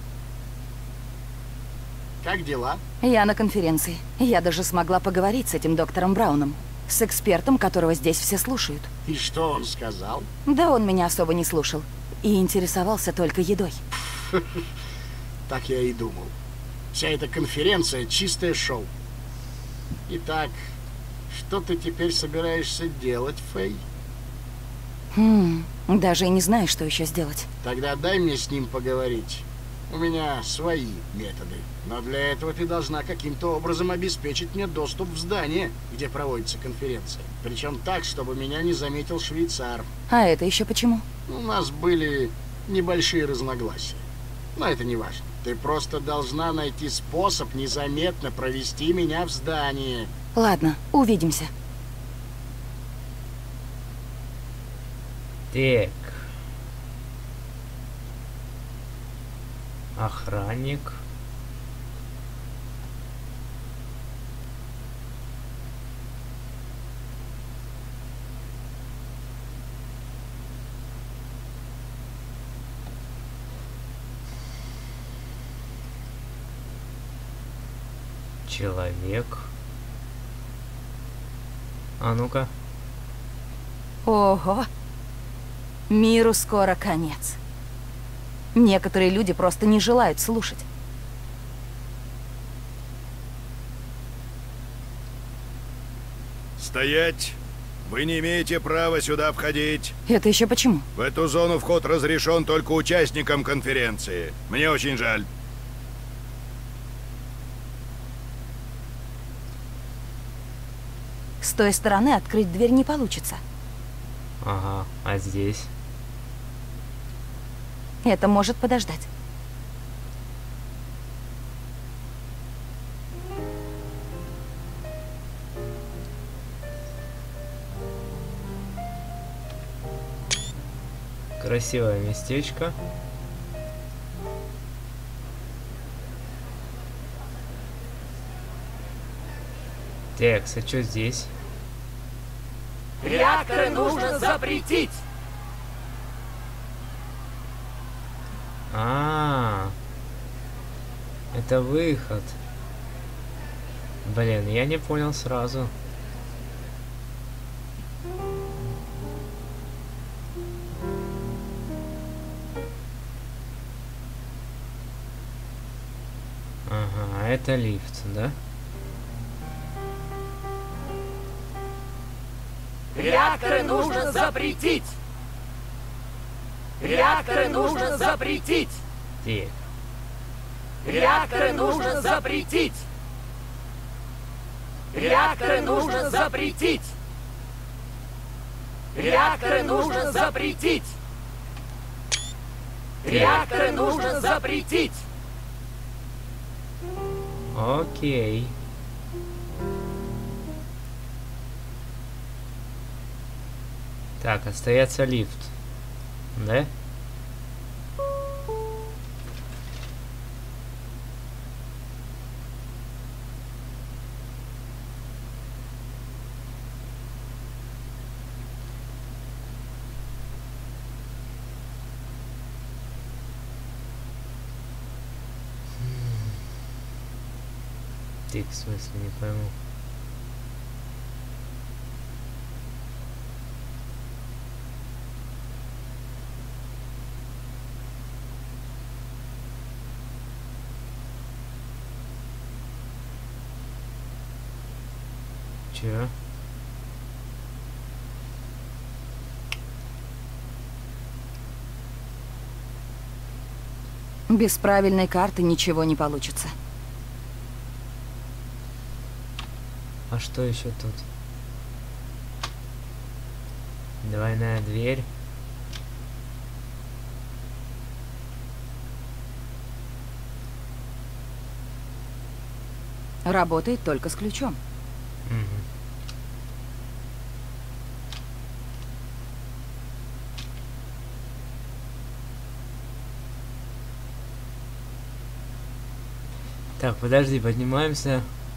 Как дела?
Я на конференции. Я даже смогла поговорить с этим доктором Брауном. С экспертом, которого здесь все слушают.
И что он сказал?
Да он меня особо не слушал. И интересовался только едой.
Так я и думал. Вся эта конференция — чистое шоу. Итак, что ты теперь собираешься делать, Фэй?
Хм, даже и не знаю, что еще сделать.
Тогда дай мне с ним поговорить. У меня свои методы. Но для этого ты должна каким-то образом обеспечить мне доступ в здание, где проводится конференция. Причем так, чтобы меня не заметил швейцар.
А это еще почему?
У нас были небольшие разногласия. Но это не важно. Ты просто должна найти способ незаметно провести меня в здание.
Ладно, увидимся.
Так. Охранник. Человек. А ну-ка.
Ого. Миру скоро конец. Некоторые люди просто не желают слушать.
Стоять! Вы не имеете права сюда входить.
Это еще почему?
В эту зону вход разрешен только участникам конференции. Мне очень жаль.
С той стороны открыть дверь не получится.
Ага, а здесь?
Это может подождать.
Красивое местечко. Так, а что здесь?
Реакторы нужно запретить!
А, это выход. Блин, я не понял сразу. Ага, это лифт, да?
Реакторы нужно запретить! Реакторы нужно запретить!
Так.
Реакторы нужно запретить! Реакторы нужно запретить! Реакторы нужно запретить! Реакторы нужно запретить!
Окей. Так, остается лифт. Да? Так, в смысле, не пойму. Че?
Без правильной карты ничего не получится.
А что еще тут? Двойная дверь.
Работает только с ключом.
Угу. Так, подожди, поднимаемся.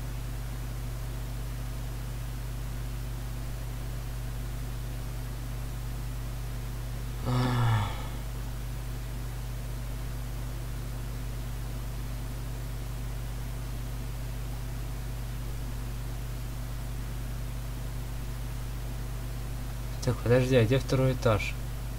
Так, подожди, а где второй этаж?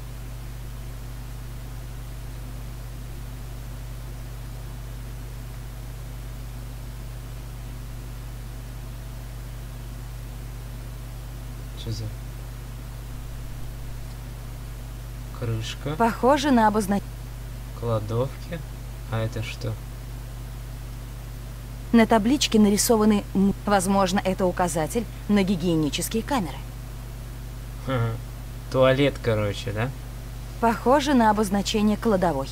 Что за... Крышка.
Похоже на обозначение.
Кладовки. А это что?
На табличке нарисованы, м, возможно, это указатель на гигиенические камеры.
Ага. Туалет, короче, да?
Похоже на обозначение кладовой.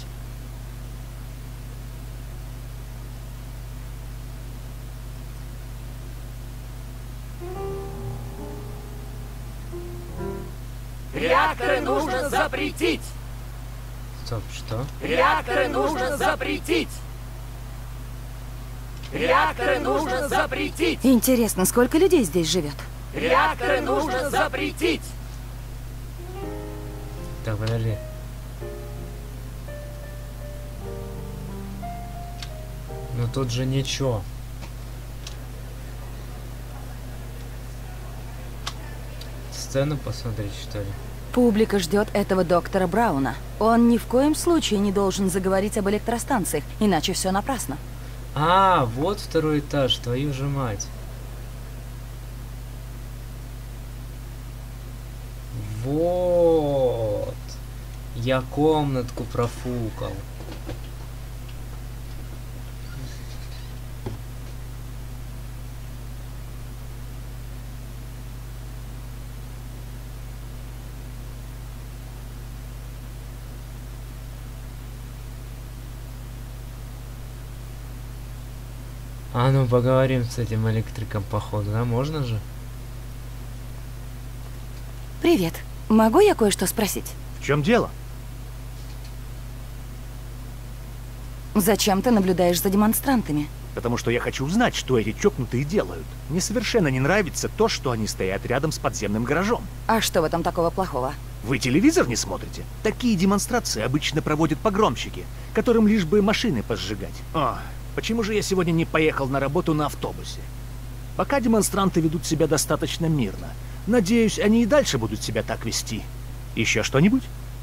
Реакторы нужно запретить!
Стоп, что?
Реакторы нужно запретить! Реакторы нужно запретить!
Интересно, сколько людей здесь живет?
Реакторы нужно запретить!
Так, подожди. Ну тут же ничего. Сцену посмотреть, что ли?
Публика ждет этого доктора Брауна. Он ни в коем случае не должен заговорить об электростанциях, иначе все напрасно.
А, вот второй этаж, твою же мать. Вот. Я комнатку профукал. А ну поговорим с этим электриком, походу, да? Можно же?
Привет. Могу я кое-что спросить?
В чем дело?
Зачем ты наблюдаешь за демонстрантами?
Потому что я хочу узнать, что эти чокнутые делают. Мне совершенно не нравится то, что они стоят рядом с подземным гаражом.
А что в этом такого плохого?
Вы телевизор не смотрите? Такие демонстрации обычно проводят погромщики, которым лишь бы машины позжигать. О, почему же я сегодня не поехал на работу на автобусе? Пока демонстранты ведут себя достаточно мирно. Надеюсь, они и дальше будут себя так вести. Еще что-нибудь?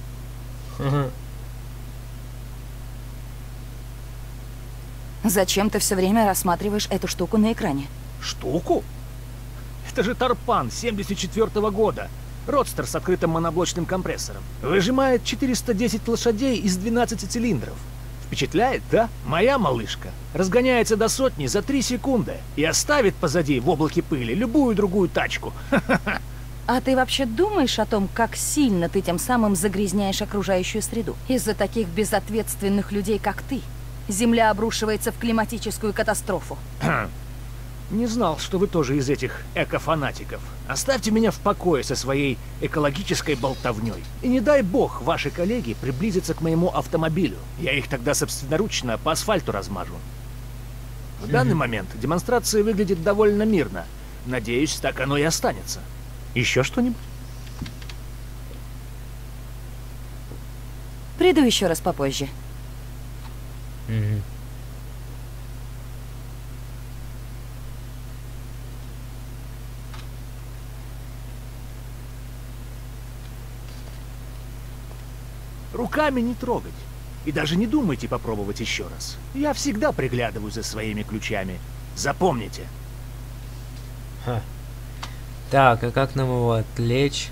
Зачем ты все время рассматриваешь эту штуку на экране?
Штуку? Это же Тарпан семьдесят четвёртого года. Родстер с открытым моноблочным компрессором. Выжимает четыреста десять лошадей из двенадцати цилиндров. Впечатляет, да? Моя малышка разгоняется до сотни за три секунды и оставит позади в облаке пыли любую другую тачку.
А ты вообще думаешь о том, как сильно ты тем самым загрязняешь окружающую среду? Из-за таких безответственных людей, как ты, Земля обрушивается в климатическую катастрофу.
Не знал, что вы тоже из этих эко-фанатиков. Оставьте меня в покое со своей экологической болтовней. И не дай бог ваши коллеги приблизятся к моему автомобилю. Я их тогда собственноручно по асфальту размажу. В данный момент демонстрация выглядит довольно мирно. Надеюсь, так оно и останется. Еще что-нибудь?
Приду еще раз попозже.
Угу.
Руками не трогать. И даже не думайте попробовать еще раз. Я всегда приглядываю за своими ключами. Запомните.
Ха. Так, а как нам его отвлечь?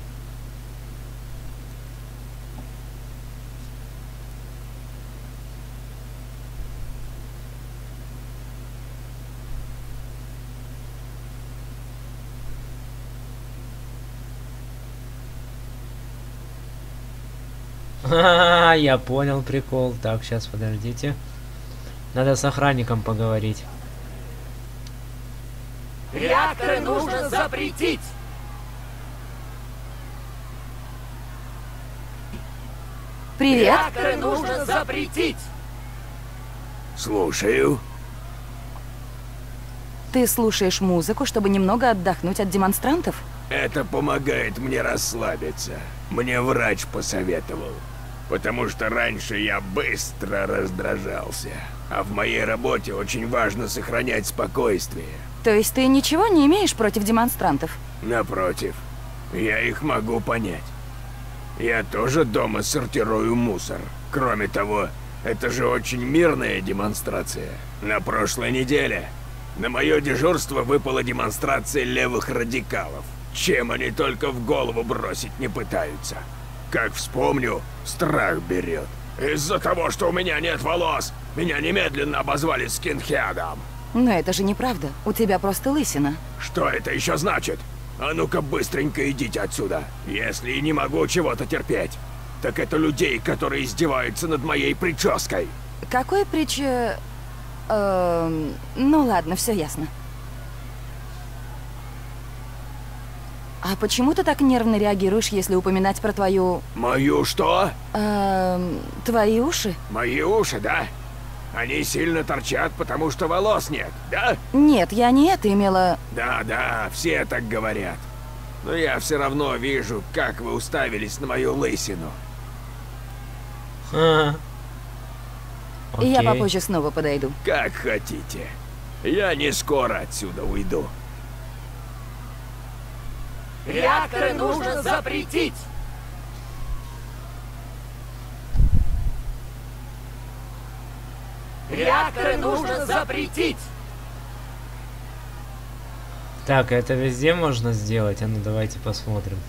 А, я понял прикол. Так, сейчас подождите. Надо с охранником поговорить.
Реакторы нужно запретить!
Привет!
Реакторы нужно запретить!
Слушаю.
Ты слушаешь музыку, чтобы немного отдохнуть от демонстрантов?
Это помогает мне расслабиться. Мне врач посоветовал. Потому что раньше я быстро раздражался. А в моей работе очень важно сохранять спокойствие.
То есть ты ничего не имеешь против демонстрантов?
Напротив, я их могу понять. Я тоже дома сортирую мусор. Кроме того, это же очень мирная демонстрация. На прошлой неделе на мое дежурство выпала демонстрация левых радикалов. Чем они только в голову бросить не пытаются. Как вспомню, страх берет. Из-за того, что у меня нет волос, меня немедленно обозвали скинхедом.
Но это же неправда. У тебя просто лысина.
Что это еще значит? А ну-ка быстренько идите отсюда. Если и не могу чего-то терпеть, так это людей, которые издеваются над моей прической.
Какой прич... Эм... Ну ладно, все ясно. А почему ты так нервно реагируешь, если упоминать про твою...
Мою что?
Эм... Твои уши?
Мои уши, да? Они сильно торчат, потому что волос нет, да?
Нет, я не это имела...
Да-да, все так говорят. Но я все равно вижу, как вы уставились на мою лысину.
А.
И я попозже снова подойду.
Как хотите. Я не скоро отсюда уйду.
Реакторы нужно запретить! Реакторы нужно запретить!
Так, это везде можно сделать? А ну давайте посмотрим.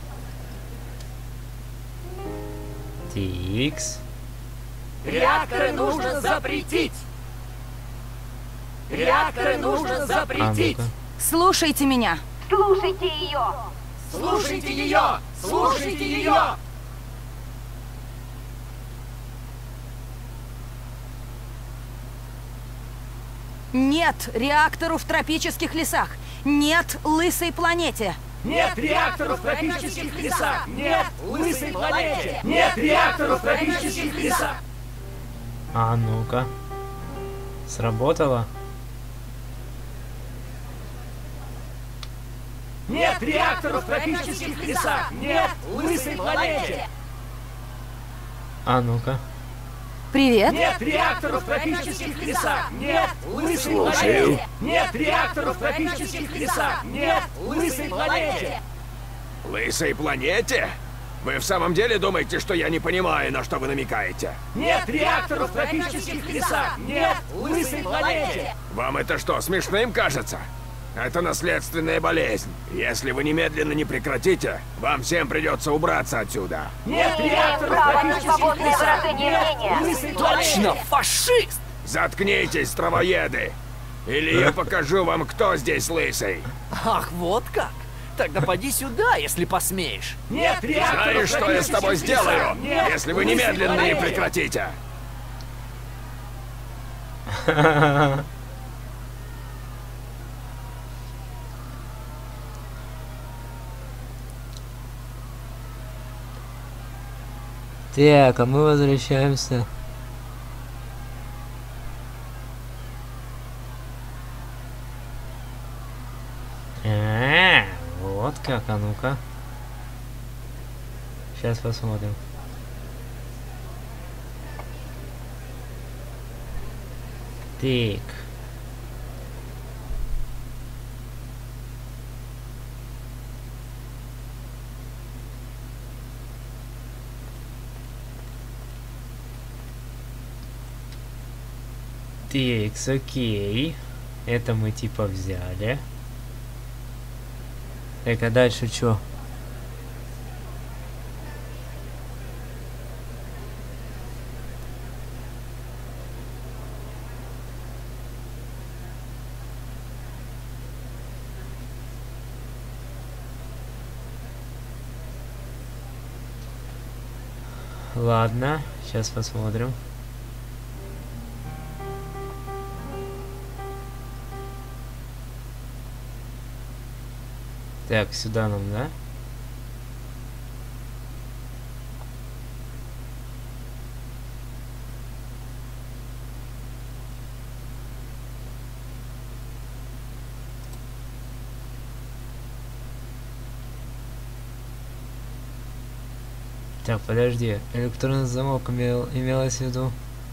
Тикс.
Реакторы нужно запретить! Реакторы нужно запретить!
А, ну-ка.
Слушайте меня!
Слушайте ее!
Слушайте ее! Слушайте ее!
Нет реактору в тропических лесах! Нет лысой планете!
Нет реактору в тропических лесах! Нет лысой планете! Нет реактору в тропических лесах!
А ну-ка. Сработало?
Нет реактору в тропических лесах! Нет лысой планете!
А ну-ка.
Привет.
Нет реакторов в тропических лесах! Нет лысой планете! Нет реакторов в тропических лесах! Нет лысой планете!
Лысой планете? Вы в самом деле думаете, что я не понимаю, на что вы намекаете?
Нет реакторов в тропических лесах! Нет лысой планете!
Вам это что, смешным кажется? Это наследственная болезнь. Если вы немедленно не прекратите, вам всем придется убраться отсюда.
Нет реакторов в тропических лесах! Нет лысой планете!
Точно, фашист!
Заткнитесь, травоеды! Или я покажу вам, кто здесь лысый.
Ах, вот как? Тогда поди сюда, если посмеешь.
Нет реакторов!
Знаешь, что я с тобой сделаю, если вы немедленно не прекратите?
Так, а мы возвращаемся. А, вот как, а ну-ка. Сейчас посмотрим. Так. Тикс, окей. Это мы типа взяли. Так, а дальше что? Ладно, сейчас посмотрим. Так, сюда нам, да? Так, подожди. Электронный замок имел, имелось в виду?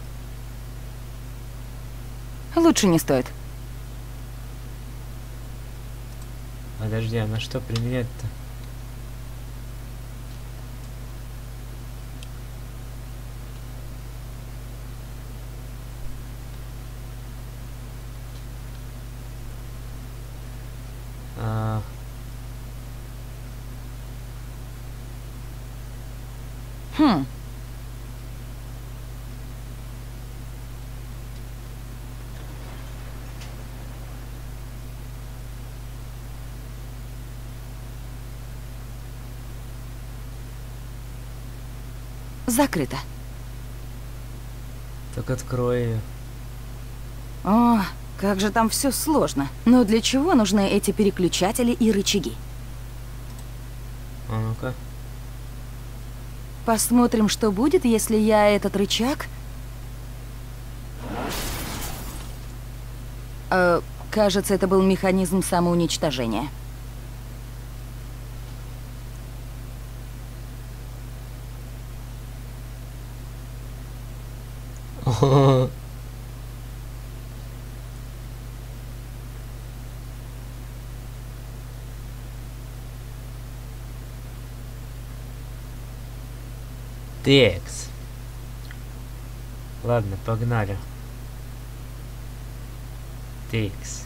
Лучше не стоит.
Подожди, а на что применять-то? А...
Хм. Закрыто.
Так открой ее.
О, как же там все сложно. Но для чего нужны эти переключатели и рычаги?
А ну-ка.
Посмотрим, что будет, если я этот рычаг... Э, кажется, это был механизм самоуничтожения.
Текс. Ладно, погнали. Текс.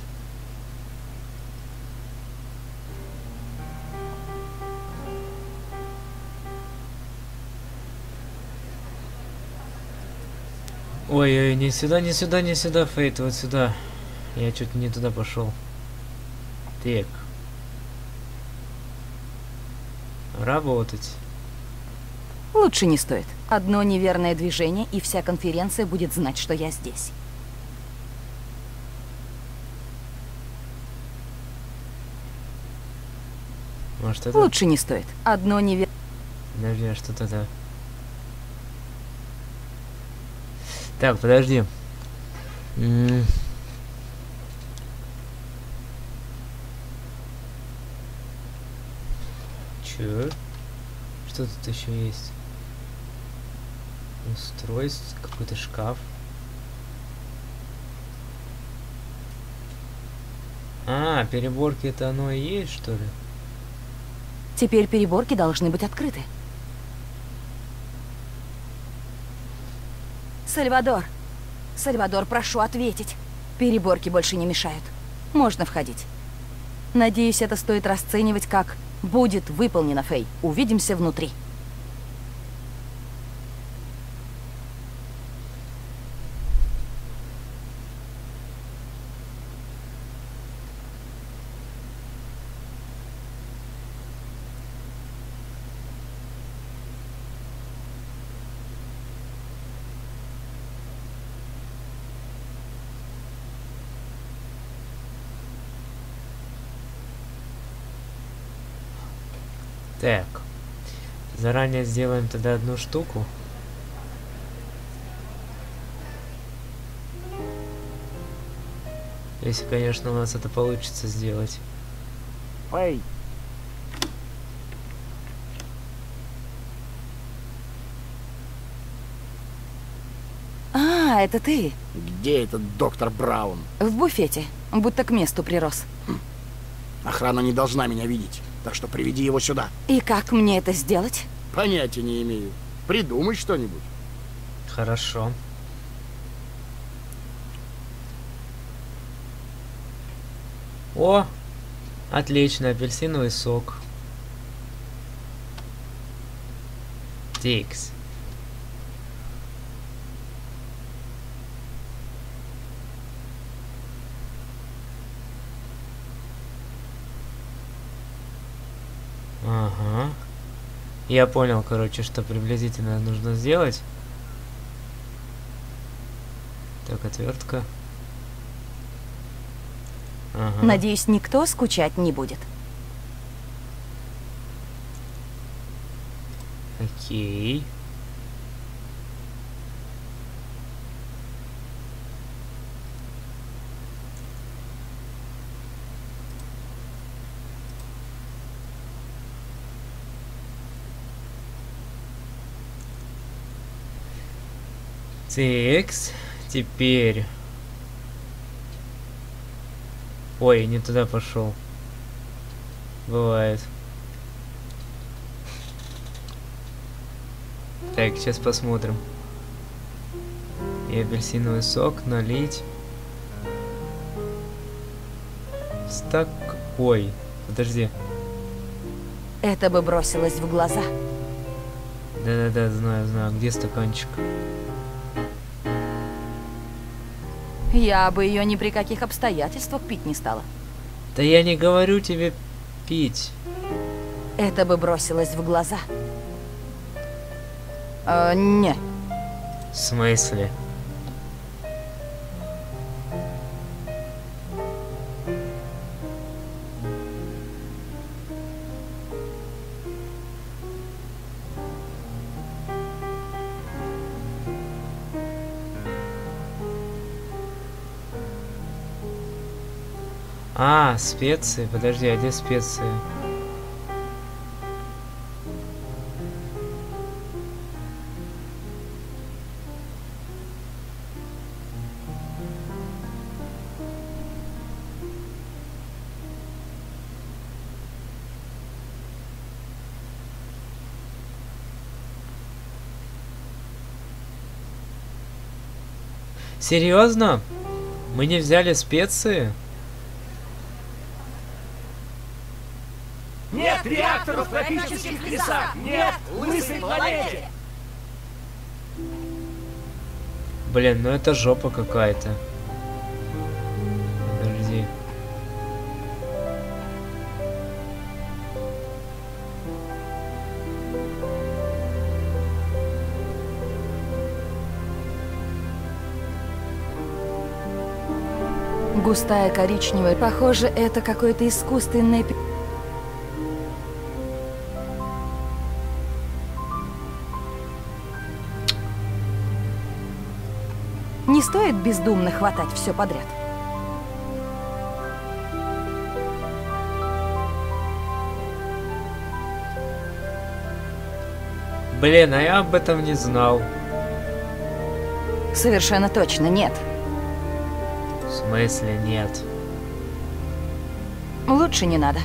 Ой-ой, не сюда, не сюда, не сюда, Фейт, вот сюда. Я чуть не туда пошел. Так. Работать.
Лучше не стоит. Одно неверное движение, и вся конференция будет знать, что я здесь.
Может, это...
Лучше не стоит. Одно неверное...
Подожди, а что-то да. Так, подожди. М-м. Чё? Что тут еще есть? Устройство, какой-то шкаф. А, переборки это оно и есть, что ли?
Теперь переборки должны быть открыты. Сальвадор. Сальвадор, прошу ответить. Переборки больше не мешают. Можно входить. Надеюсь, это стоит расценивать как «будет выполнено, Фэй. Увидимся внутри».
Так. Заранее сделаем тогда одну штуку. Если, конечно, у нас это получится сделать.
Эй!
А, это ты?
Где этот доктор Браун?
В буфете. Будто к месту прирос.
Хм. Охрана не должна меня видеть, так что приведи его сюда.
И как мне это сделать?
Понятия не имею. Придумай что-нибудь.
Хорошо. О! Отлично, апельсиновый сок. Тикс. Ага. Я понял, короче, что приблизительно нужно сделать. Так, отвертка. Ага.
Надеюсь, никто скучать не будет.
Окей. Текс. Теперь... Ой, не туда пошел. Бывает. Так, сейчас посмотрим. И апельсиновый сок налить. Стак... Ой, подожди.
Это бы бросилось в глаза.
Да-да-да, знаю, знаю. Где стаканчик?
Я бы ее ни при каких обстоятельствах пить не стала.
Да я не говорю тебе пить.
Это бы бросилось в глаза. Э, не.
В смысле? А, специи. Подожди, а где специи? Серьезно? Мы не взяли специи?
Нет реакторов в тропических лесах! Нет лысой планете!
Блин, ну это жопа какая-то. Подожди.
Густая коричневая. Похоже, это какой-то искусственный... пи- Не стоит бездумно хватать все подряд.
Блин, а я об этом не знал.
Совершенно точно нет.
В смысле нет?
Лучше не надо.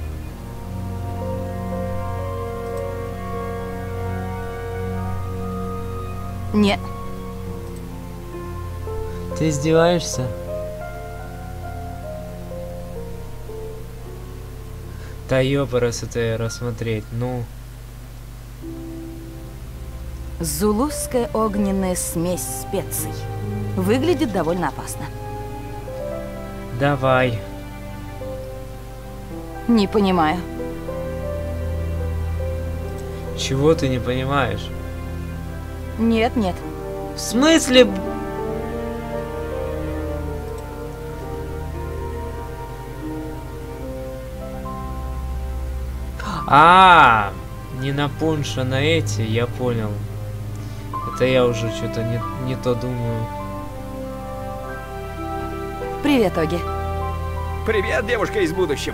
Нет.
Ты издеваешься? Да ёпарас это рассмотреть, ну...
Зулусская огненная смесь специй. Выглядит довольно опасно.
Давай.
Не понимаю.
Чего ты не понимаешь?
Нет, нет.
В смысле? А, не на пунш, а на эти, я понял. Это я уже что-то не, не то думаю.
Привет, Оги.
Привет, девушка из будущего.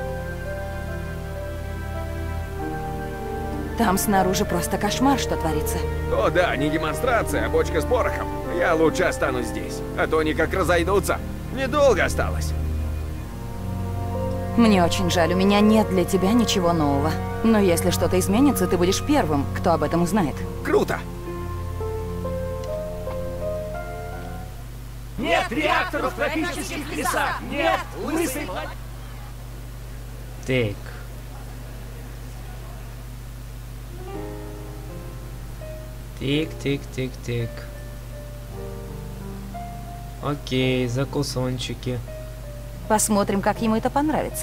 Там снаружи просто кошмар, что творится.
О да, не демонстрация, а бочка с порохом. Я лучше останусь здесь, а то они как разойдутся. Недолго осталось.
Мне очень жаль, у меня нет для тебя ничего нового. Но если что-то изменится, ты будешь первым, кто об этом узнает.
Круто!
Нет реакторов в тропических лесах! Нет лысой планете!
Так. Тик, тик, тик, тик. Окей, закусончики.
Посмотрим, как ему это понравится.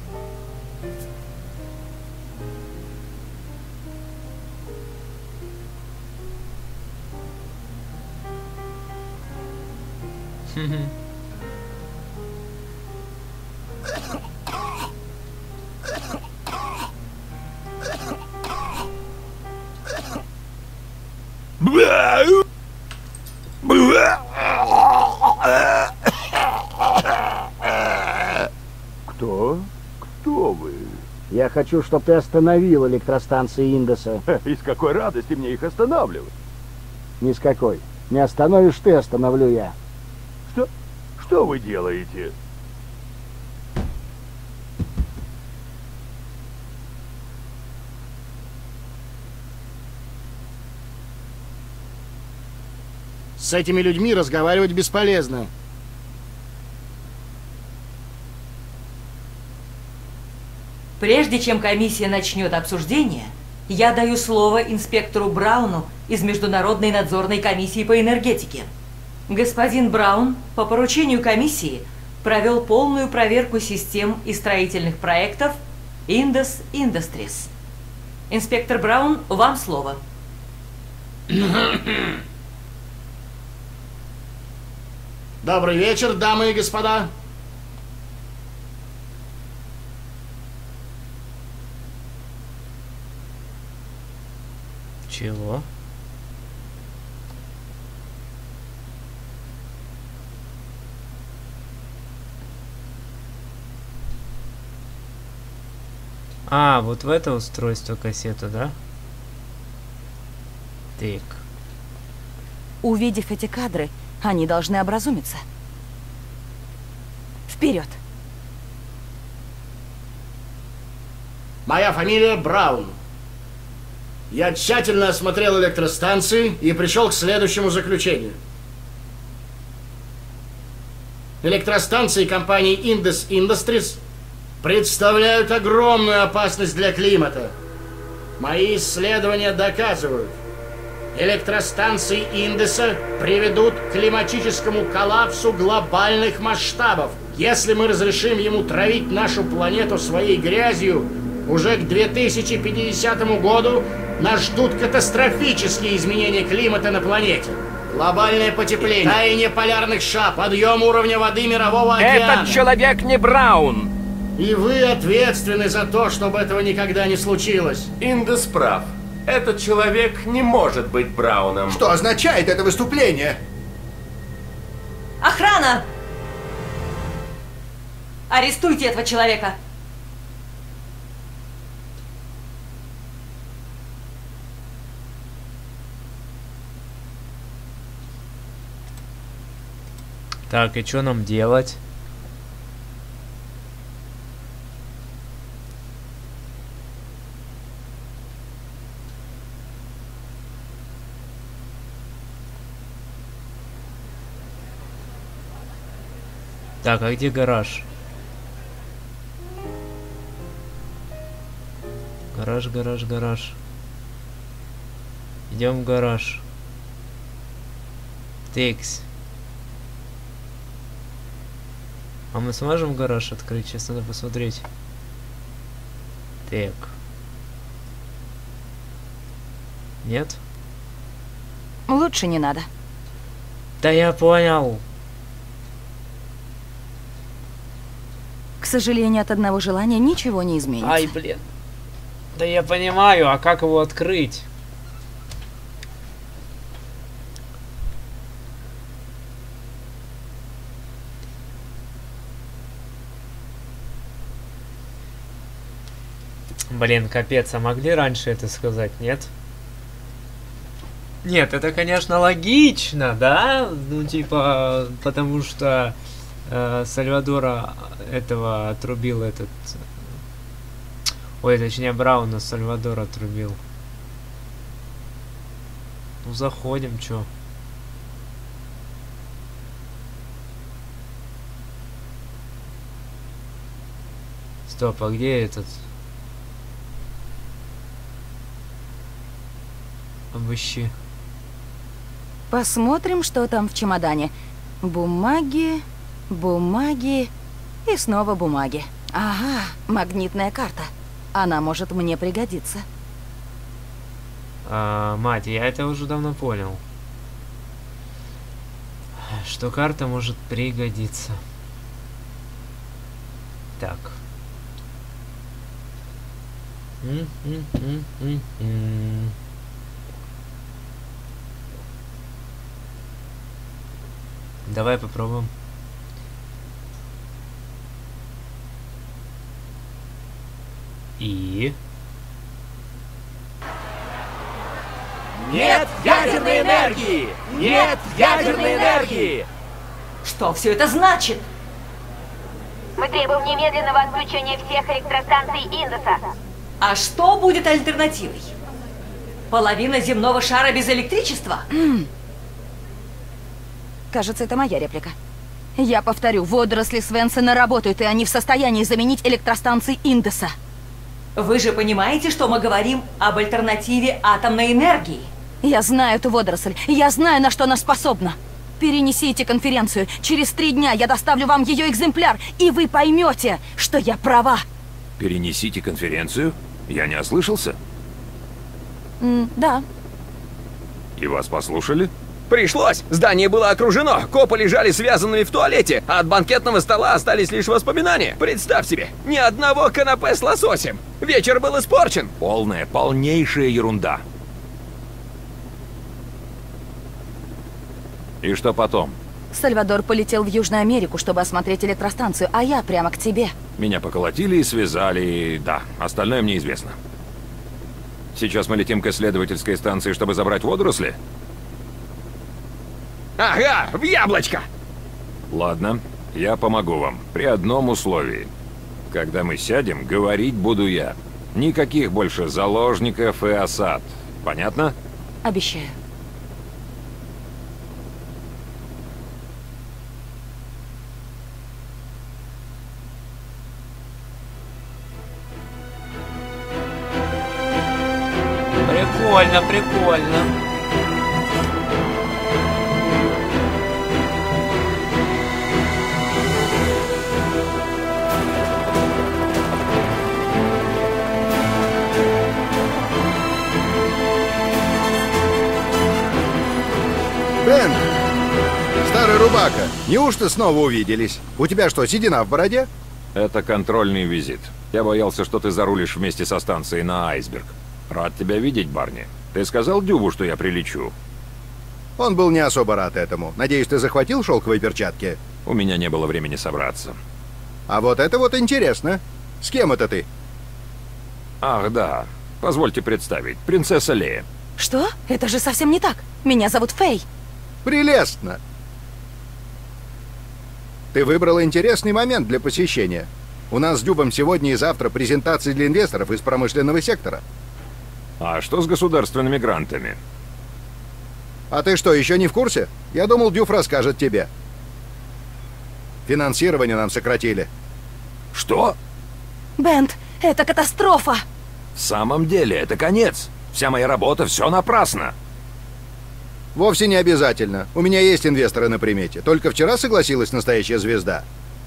Кто? Кто вы? Я хочу, чтобы ты остановил электростанции Индоса.
И с какой радости мне их останавливать?
Ни с какой. Не остановишь ты, остановлю я.
Что? Что вы делаете?
С этими людьми разговаривать бесполезно.
Прежде чем комиссия начнет обсуждение, я даю слово инспектору Брауну из Международной надзорной комиссии по энергетике. Господин Браун по поручению комиссии провел полную проверку систем и строительных проектов Indus Industries. Инспектор Браун, вам слово.
Добрый вечер, дамы и господа.
Чего? А, вот в это устройство кассету, да? Так.
Увидев эти кадры, они должны образумиться. Вперед!
Моя фамилия Браун. Я тщательно осмотрел электростанции и пришел к следующему заключению. Электростанции компании Indus Industries представляют огромную опасность для климата. Мои исследования доказывают, электростанции Индеса приведут к климатическому коллапсу глобальных масштабов. Если мы разрешим ему травить нашу планету своей грязью, уже к две тысячи пятидесятому году нас ждут катастрофические изменения климата на планете. Глобальное потепление, таяние полярных шап, подъем уровня воды Мирового океана.
Этот человек не Браун.
И вы ответственны за то, чтобы этого никогда не случилось.
Индес прав. Этот человек не может быть Брауном.
Что означает это выступление?
Охрана! Арестуйте этого человека!
Так, и что нам делать? Так, а где гараж? Гараж, гараж, гараж. Идем в гараж. Текс. А мы сможем гараж открыть? Сейчас надо посмотреть. Так. Нет?
Лучше не надо.
Да я понял.
К сожалению, от одного желания ничего не изменится.
Ай, блин. Да я понимаю, а как его открыть? Блин, капец, а могли раньше это сказать, нет? Нет, это, конечно, логично, да? Ну, типа, потому что э, Сальвадора этого отрубил этот... Ой, точнее, Брауна Сальвадора отрубил. Ну, заходим, чё? Стоп, а где этот... Обыщи.
Посмотрим, что там в чемодане. Бумаги, бумаги и снова бумаги. Ага, магнитная карта. Она может мне пригодиться.
А, мать, я это уже давно понял. Что карта может пригодиться. Так. М-м-м-м-м. Давай попробуем. И...
Нет ядерной энергии! Нет ядерной энергии!
Что все это значит?
Мы требуем немедленного отключения всех электростанций Индеса.
А что будет альтернативой? Половина земного шара без электричества?
Кажется, это моя реплика. Я повторю, водоросли Свенсона работают, и они в состоянии заменить электростанции Индеса.
Вы же понимаете, что мы говорим об альтернативе атомной энергии?
Я знаю эту водоросль, я знаю, на что она способна. Перенесите конференцию. Через три дня я доставлю вам ее экземпляр, и вы поймете, что я права.
И вас послушали?
Пришлось! Здание было окружено, копы лежали связанными в туалете, а от банкетного стола остались лишь воспоминания. Представь себе, ни одного канапе с лососем. Вечер был испорчен.
Полная, полнейшая ерунда. И что потом?
Сальвадор полетел в Южную Америку, чтобы осмотреть электростанцию, а я прямо к тебе.
Меня поколотили и связали, и да, остальное мне известно. Сейчас мы летим к исследовательской станции, чтобы забрать водоросли?
Ага, в яблочко!
Ладно, я помогу вам, при одном условии. Когда мы сядем, говорить буду я. Никаких больше заложников и осад. Понятно?
Обещаю.
Прикольно, прикольно.
Бен! Старый рубака, неужто снова увиделись? У тебя что, седина в бороде?
Это контрольный визит. Я боялся, что ты зарулишь вместе со станцией на Айсберг. Рад тебя видеть, Барни. Ты сказал Дюбу, что я прилечу?
Он был не особо рад этому. Надеюсь, ты захватил шелковые перчатки?
У меня не было времени собраться.
А вот это вот интересно. С кем это ты?
Ах, да. Позвольте представить. Принцесса Лея.
Что? Это же совсем не так. Меня зовут Фэй.
Прелестно. Ты выбрала интересный момент для посещения. У нас с Дюбом сегодня и завтра презентации для инвесторов из промышленного сектора.
А что с государственными грантами?
А ты что, еще не в курсе? Я думал, Дюб расскажет тебе. Финансирование нам сократили.
Что?
Бент, это катастрофа!
В самом деле, это конец. Вся моя работа, все напрасно.
Вовсе не обязательно. У меня есть инвесторы на примете. Только вчера согласилась настоящая звезда.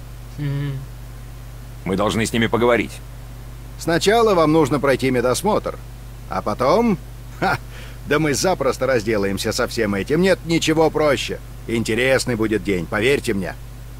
Мы должны с ними поговорить.
Сначала вам нужно пройти медосмотр. А потом... Ха! Да мы запросто разделаемся со всем этим. Нет ничего проще. Интересный будет день, поверьте мне.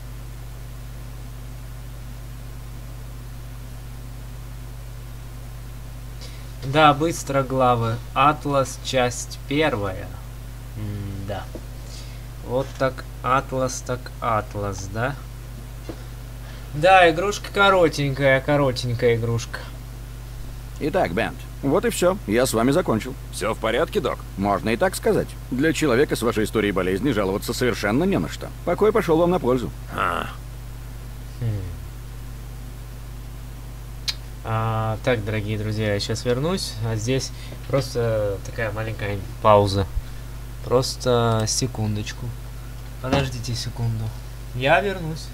Да, быстро главы. Атлас, часть первая. М-да. Вот так Атлас, так Атлас, да? Да, игрушка коротенькая, коротенькая игрушка.
Итак, Бент, вот и все. Я с вами закончил.
Все в порядке, док?
Можно и так сказать. Для человека с вашей историей болезни жаловаться совершенно не на что. Покой пошел вам на пользу.
А.
Хм. А, так, дорогие друзья, я сейчас вернусь. А здесь просто такая маленькая пауза. Просто секундочку. Подождите секунду. Я вернусь.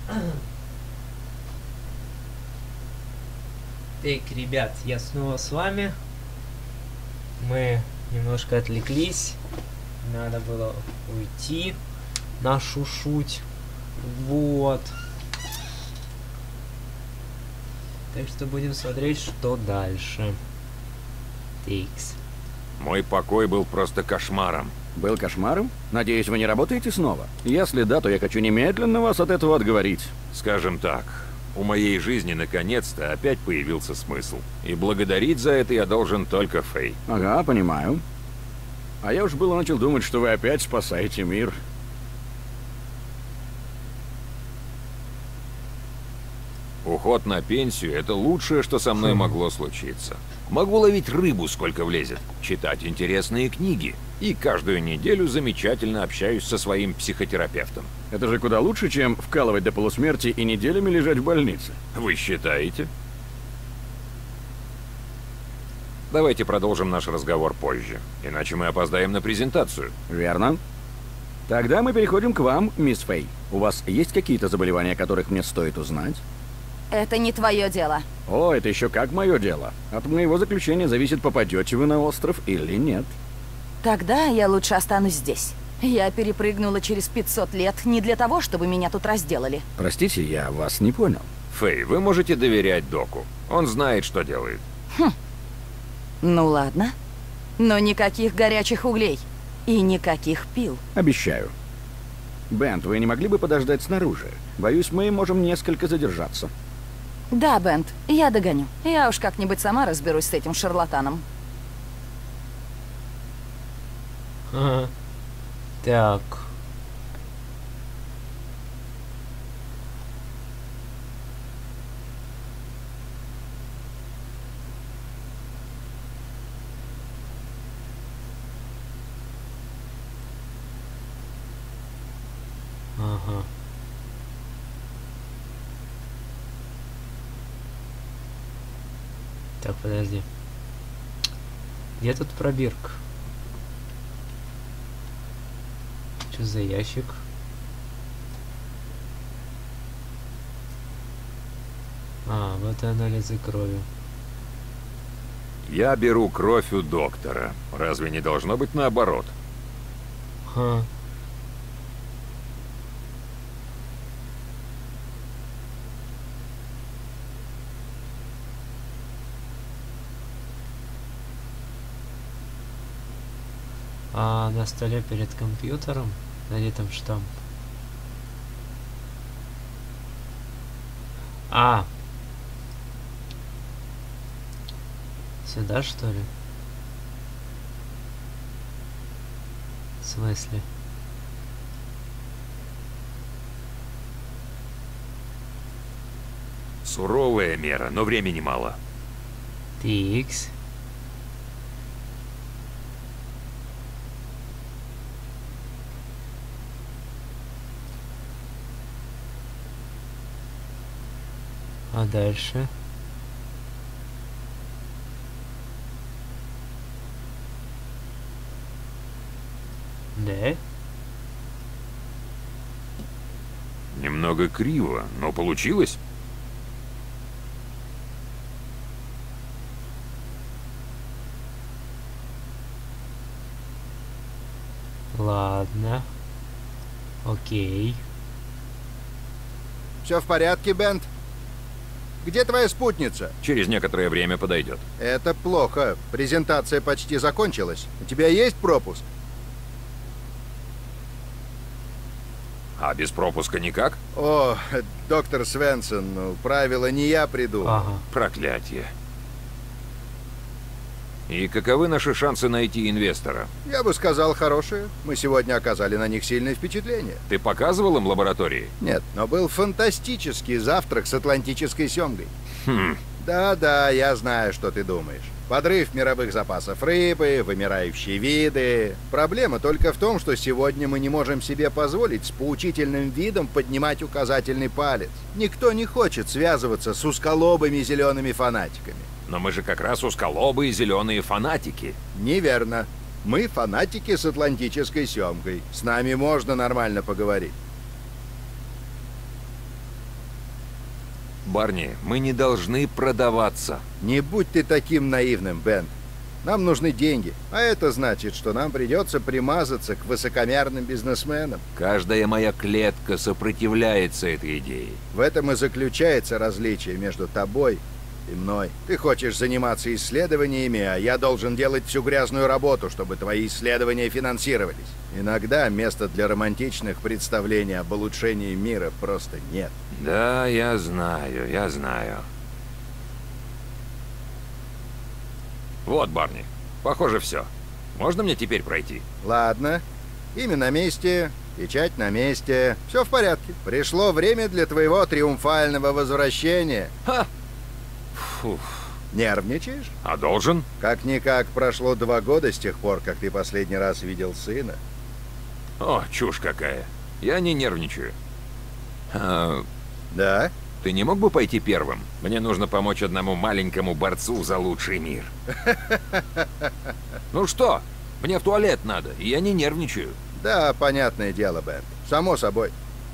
Так, ребят, я снова с вами. Мы немножко отвлеклись. Надо было уйти на шушуть. Вот. Так что будем смотреть, что дальше. Тикс.
Мой покой был просто кошмаром.
Был кошмаром? Надеюсь, вы не работаете снова? Если да, то я хочу немедленно вас от этого отговорить.
Скажем так, у моей жизни наконец-то опять появился смысл. И благодарить за это я должен только Фэй.
Ага, понимаю. А я уж было начал думать, что вы опять спасаете мир.
Уход на пенсию — это лучшее, что со мной могло случиться. Могу ловить рыбу, сколько влезет, читать интересные книги. И каждую неделю замечательно общаюсь со своим психотерапевтом.
Это же куда лучше, чем вкалывать до полусмерти и неделями лежать в больнице.
Вы считаете? Давайте продолжим наш разговор позже, иначе мы опоздаем на презентацию.
Верно. Тогда мы переходим к вам, мисс Фэй. У вас есть какие-то заболевания, о которых мне стоит узнать?
Это не твое дело.
О, это еще как мое дело. От моего заключения зависит, попадете вы на остров или нет.
Тогда я лучше останусь здесь. Я перепрыгнула через пятьсот лет не для того, чтобы меня тут разделали.
Простите, я вас не понял.
Фэй, вы можете доверять Доку. Он знает, что делает.
Хм. Ну ладно. Но никаких горячих углей. И никаких пил.
Обещаю. Бент, вы не могли бы подождать снаружи? Боюсь, мы можем несколько задержаться.
Да, Бент, я догоню. Я уж как-нибудь сама разберусь с этим шарлатаном.
Ага. Так. Ага. Так, подожди. Где тут пробирка? Что за ящик? А, вот и анализы крови.
Я беру кровь у доктора. Разве не должно быть наоборот?
Ха. А на столе перед компьютером, где там штамп? А, сюда что ли? В смысле?
Суровая мера, но времени мало.
Тикс. А дальше? Да?
Немного криво, но получилось.
Ладно. Окей.
Все в порядке, Бент? Где твоя спутница?
Через некоторое время подойдет.
Это плохо. Презентация почти закончилась. У тебя есть пропуск?
А без пропуска никак?
О, доктор Свенсон, ну, правила не я придумал.
Ага.
Проклятие. И каковы наши шансы найти инвестора?
Я бы сказал, хорошие. Мы сегодня оказали на них сильное впечатление.
Ты показывал им лаборатории?
Нет, но был фантастический завтрак с атлантической семгой.
Хм.
Да-да, я знаю, что ты думаешь. Подрыв мировых запасов рыбы, вымирающие виды. Проблема только в том, что сегодня мы не можем себе позволить с поучительным видом поднимать указательный палец. Никто не хочет связываться с узколобыми зелеными фанатиками.
Но мы же как раз узколобые зеленые фанатики.
Неверно. Мы фанатики с атлантической семгой. С нами можно нормально поговорить.
Барни, мы не должны продаваться.
Не будь ты таким наивным, Бен. Нам нужны деньги, а это значит, что нам придется примазаться к высокомерным бизнесменам.
Каждая моя клетка сопротивляется этой идее.
В этом и заключается различие между тобой и мной. Ты хочешь заниматься исследованиями, а я должен делать всю грязную работу, чтобы твои исследования финансировались. Иногда места для романтичных представлений об улучшении мира просто нет.
Да, я знаю, я знаю. Вот, Барни, похоже, все. Можно мне теперь пройти?
Ладно. Имя на месте, печать на месте. Все в порядке. Пришло время для твоего триумфального возвращения.
Ха! Фух.
Нервничаешь?
А должен?
Как-никак прошло два года с тех пор, как ты последний раз видел сына.
О, чушь какая. Я не нервничаю. А...
Да?
Ты не мог бы пойти первым? Мне нужно помочь одному маленькому борцу за лучший мир. Ну что? Мне в туалет надо, и я не нервничаю.
Да, понятное дело, Бен. Само собой.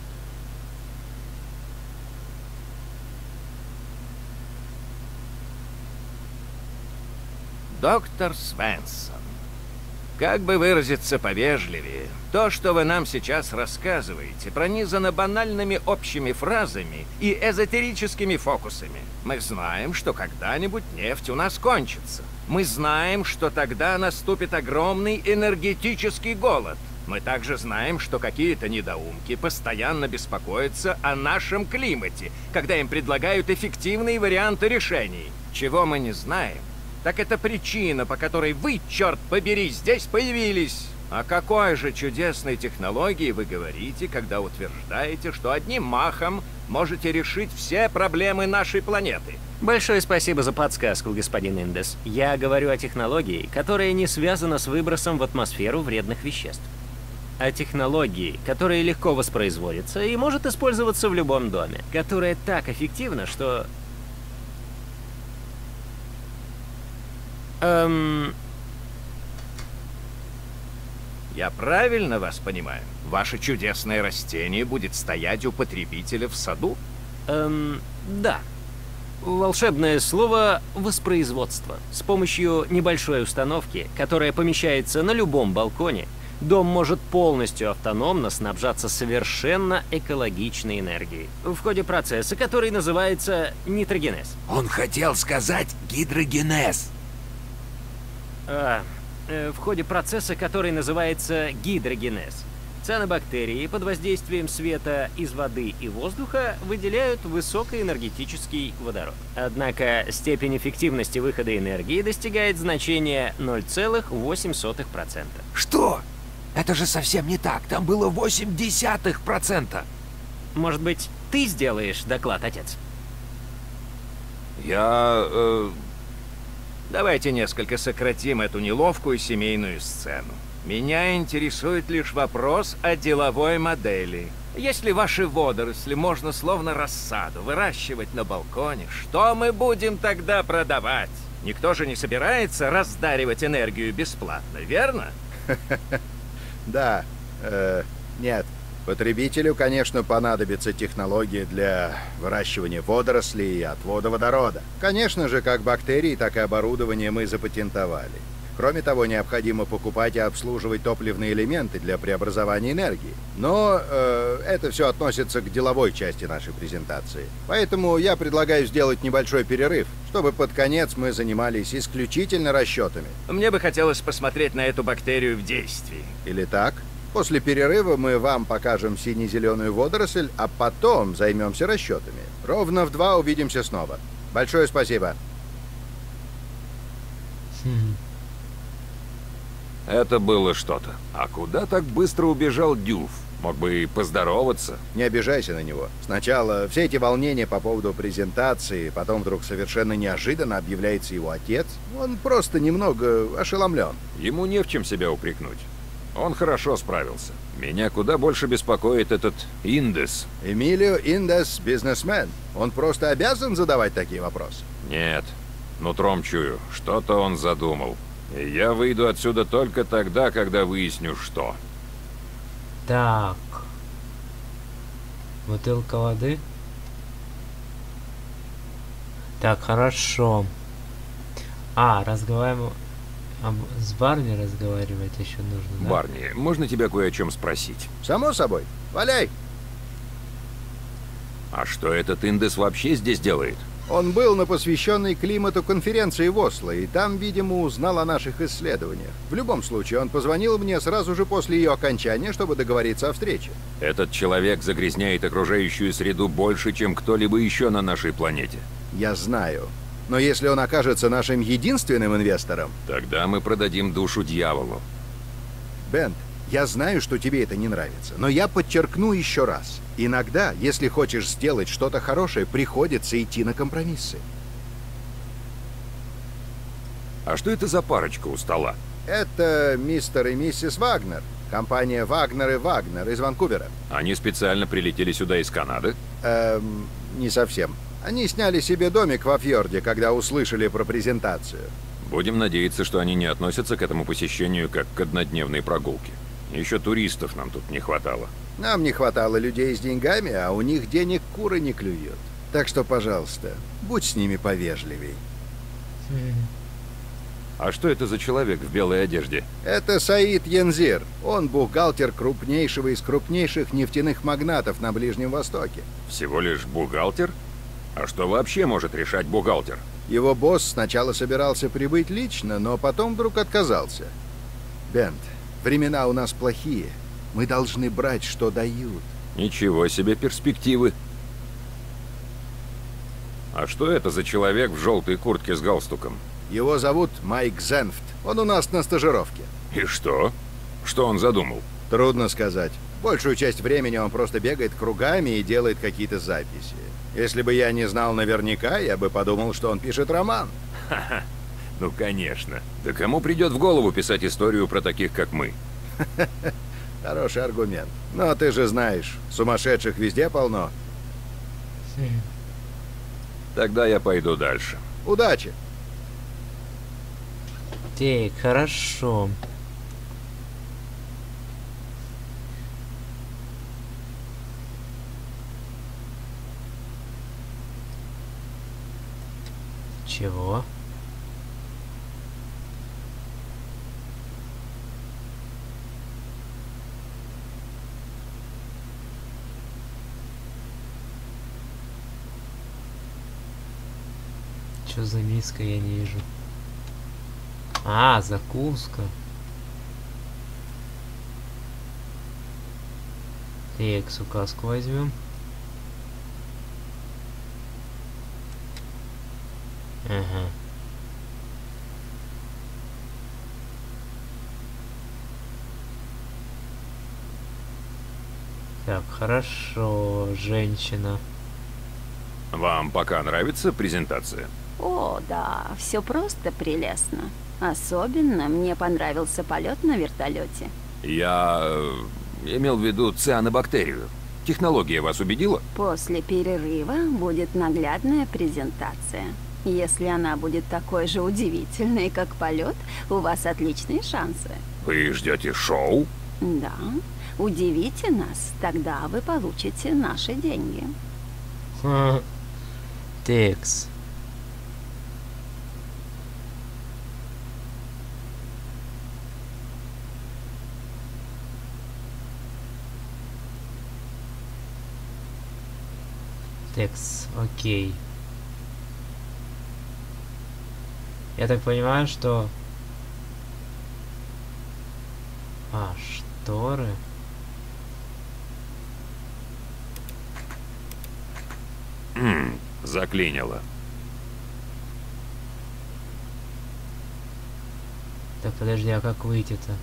Доктор Свенсон, как бы выразиться повежливее, то, что вы нам сейчас рассказываете, пронизано банальными общими фразами и эзотерическими фокусами. Мы знаем, что когда-нибудь нефть у нас кончится. Мы знаем, что тогда наступит огромный энергетический голод. Мы также знаем, что какие-то недоумки постоянно беспокоятся о нашем климате, когда им предлагают эффективные варианты решений. Чего мы не знаем, так это причина, по которой вы, черт побери, здесь появились. О какой же чудесной технологии вы говорите, когда утверждаете, что одним махом можете решить все проблемы нашей планеты?
Большое спасибо за подсказку, господин Индес. Я говорю о технологии, которая не связана с выбросом в атмосферу вредных веществ. О технологии, которая легко воспроизводится и может использоваться в любом доме, которая так эффективна, что... Эм...
Я правильно вас понимаю? Ваше чудесное растение будет стоять у потребителя в саду?
Эм, да. Волшебное слово «воспроизводство». С помощью небольшой установки, которая помещается на любом балконе, дом может полностью автономно снабжаться совершенно экологичной энергией в ходе процесса, который называется нитрогенез.
Он хотел сказать гидрогенез.
А, э, в ходе процесса, который называется гидрогенез. Цианобактерии под воздействием света из воды и воздуха выделяют высокоэнергетический водород. Однако степень эффективности выхода энергии достигает значения ноль целых восемь сотых процента.
Что? Это же совсем не так. Там было восемь десятых процента.
Может быть, ты сделаешь доклад, отец?
Я... Э...
Давайте несколько сократим эту неловкую семейную сцену. Меня интересует лишь вопрос о деловой модели. Если ваши водоросли можно словно рассаду выращивать на балконе, что мы будем тогда продавать? Никто же не собирается раздаривать энергию бесплатно, верно?
Да, э, нет. Потребителю, конечно, понадобится технология для выращивания водорослей и отвода водорода. Конечно же, как бактерии, так и оборудование мы запатентовали. Кроме того, необходимо покупать и обслуживать топливные элементы для преобразования энергии. Но э, это все относится к деловой части нашей презентации. Поэтому я предлагаю сделать небольшой перерыв, чтобы под конец мы занимались исключительно расчетами.
Мне бы хотелось посмотреть на эту бактерию в действии.
Или так? После перерыва мы вам покажем сине-зеленую водоросль, а потом займемся расчетами. Ровно в два увидимся снова. Большое спасибо.
Это было что-то. А куда так быстро убежал Дюф? Мог бы и поздороваться.
Не обижайся на него. Сначала все эти волнения по поводу презентации, потом вдруг совершенно неожиданно объявляется его отец. Он просто немного ошеломлен.
Ему не в чем себя упрекнуть. Он хорошо справился. Меня куда больше беспокоит этот Индес.
Эмилио Индес – бизнесмен. Он просто обязан задавать такие вопросы?
Нет. Нутром чую. Что-то он задумал. И я выйду отсюда только тогда, когда выясню, что.
Так. Бутылка воды. Так, хорошо. А, разговариваем... Об... С Барни разговаривать еще нужно, да?
Барни, можно тебя кое о чем спросить?
Само собой. Валяй!
А что этот Индес вообще здесь делает?
Он был на посвященной климату конференции в Осло, и там, видимо, узнал о наших исследованиях. В любом случае, он позвонил мне сразу же после ее окончания, чтобы договориться о встрече.
Этот человек загрязняет окружающую среду больше, чем кто-либо еще на нашей планете.
Я знаю. Но если он окажется нашим единственным инвестором...
Тогда мы продадим душу дьяволу.
Бент, я знаю, что тебе это не нравится, но я подчеркну еще раз. Иногда, если хочешь сделать что-то хорошее, приходится идти на компромиссы.
А что это за парочка у стола?
Это мистер и миссис Вагнер. Компания Вагнер и Вагнер из Ванкувера.
Они специально прилетели сюда из Канады?
Эм, не совсем. Они сняли себе домик во фьорде, когда услышали про презентацию.
Будем надеяться, что они не относятся к этому посещению как к однодневной прогулке. Еще туристов нам тут не хватало.
Нам не хватало людей с деньгами, а у них денег куры не клюют. Так что, пожалуйста, будь с ними повежливей.
А что это за человек в белой одежде?
Это Саид Янзир. Он бухгалтер крупнейшего из крупнейших нефтяных магнатов на Ближнем Востоке.
Всего лишь бухгалтер? А что вообще может решать бухгалтер?
Его босс сначала собирался прибыть лично, но потом вдруг отказался. Бент, времена у нас плохие. Мы должны брать, что дают.
Ничего себе перспективы. А что это за человек в желтой куртке с галстуком?
Его зовут Майк Зенфт. Он у нас на стажировке.
И что? Что он задумал?
Трудно сказать. Большую часть времени он просто бегает кругами и делает какие-то записи. Если бы я не знал наверняка, я бы подумал, что он пишет роман.
Ха-ха. Ну, конечно. Да кому придет в голову писать историю про таких, как мы?
Хороший аргумент. Но ты же знаешь, сумасшедших везде полно.
Тогда я пойду дальше.
Удачи!
Так, хорошо. Чего? Что за миска, я не вижу. А, закуска. Так, указку возьмем. Ага. Так, хорошо, женщина.
Вам пока нравится презентация?
О, да, все просто прелестно. Особенно мне понравился полет на вертолете.
Я э, имел в виду цианобактерию. Технология вас убедила?
После перерыва будет наглядная презентация. Если она будет такой же удивительной, как полет, у вас отличные шансы.
Вы ждете шоу?
Да. Удивите нас, тогда вы получите наши деньги.
Текс. Текс, окей. Я так понимаю, что... А, шторы...
Ммм, заклинило.
Так, подожди, а как выйти-то?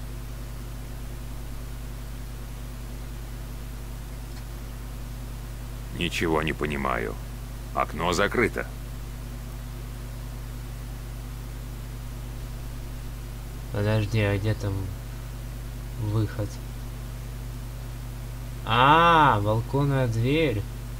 Ничего не понимаю. Окно закрыто.
Подожди, а где там выход? А, балконная дверь.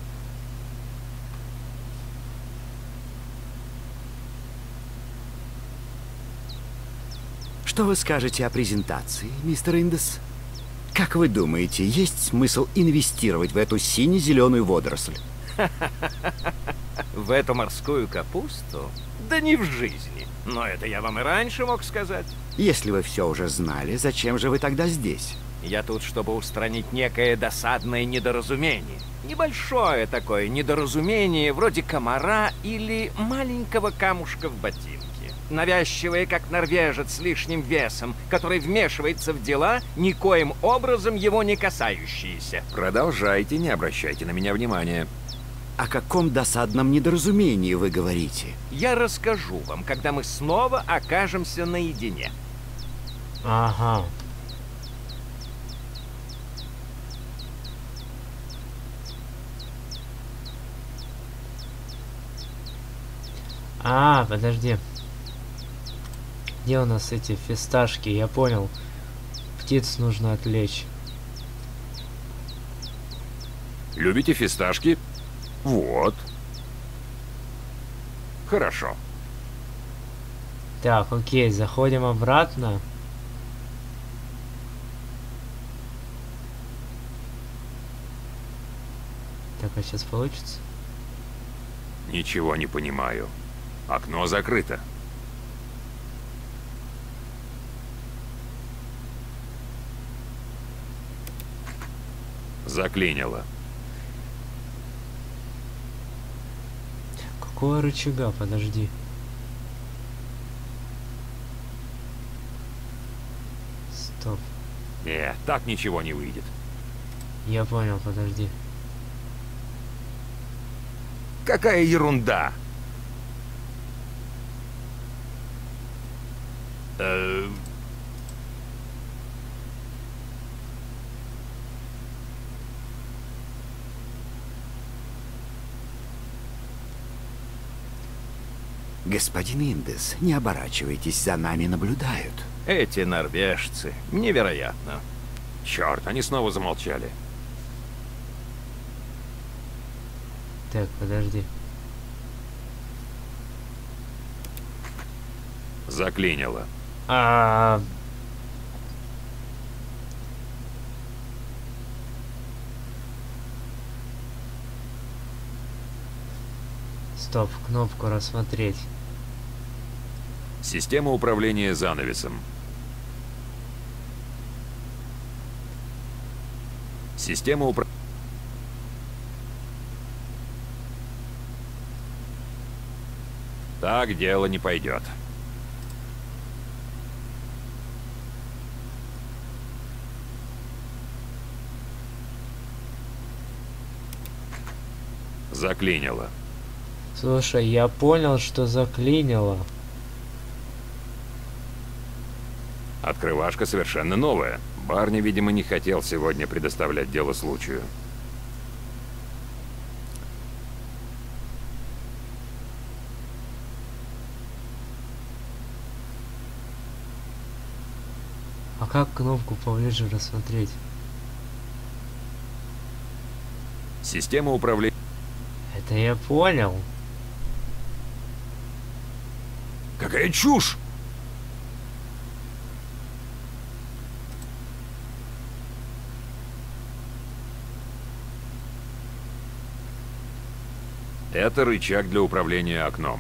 Что вы скажете о презентации, мистер Индес? Как вы думаете, есть смысл инвестировать в эту сине-зеленую водоросль?
В эту морскую капусту? Да не в жизни. Но это я вам и раньше мог сказать.
Если вы все уже знали, зачем же вы тогда здесь?
Я тут, чтобы устранить некое досадное недоразумение. Небольшое такое недоразумение, вроде комара или маленького камушка в ботинке. Навязчивое, как норвежец с лишним весом, который вмешивается в дела, никоим образом его не касающиеся.
Продолжайте, не обращайте на меня внимания.
О каком досадном недоразумении вы говорите?
Я расскажу вам, когда мы снова окажемся наедине.
Ага. А, подожди. Где у нас эти фисташки? Я понял. Птиц нужно отвлечь.
Любите фисташки? Вот. Хорошо.
Так, окей, заходим обратно. Так, а сейчас получится?
Ничего не понимаю. Окно закрыто. Заклинило.
Какого рычага? Подожди. Стоп.
Не, так ничего не выйдет.
Я понял, подожди.
Какая ерунда! Э...
Господин Индес, не оборачивайтесь, за нами наблюдают.
Эти норвежцы. Невероятно.
Черт, они снова замолчали.
Так, подожди.
Заклинило.
А... Стоп, кнопку рассмотреть.
Система управления занавесом. Система управления... Так дело не пойдет. Заклинило.
Слушай, я понял, что заклинило.
Открывашка совершенно новая. Барни, видимо, не хотел сегодня предоставлять дело случаю.
А как кнопку поближе рассмотреть?
Система управления...
Это я понял.
Какая чушь! Это рычаг для управления окном.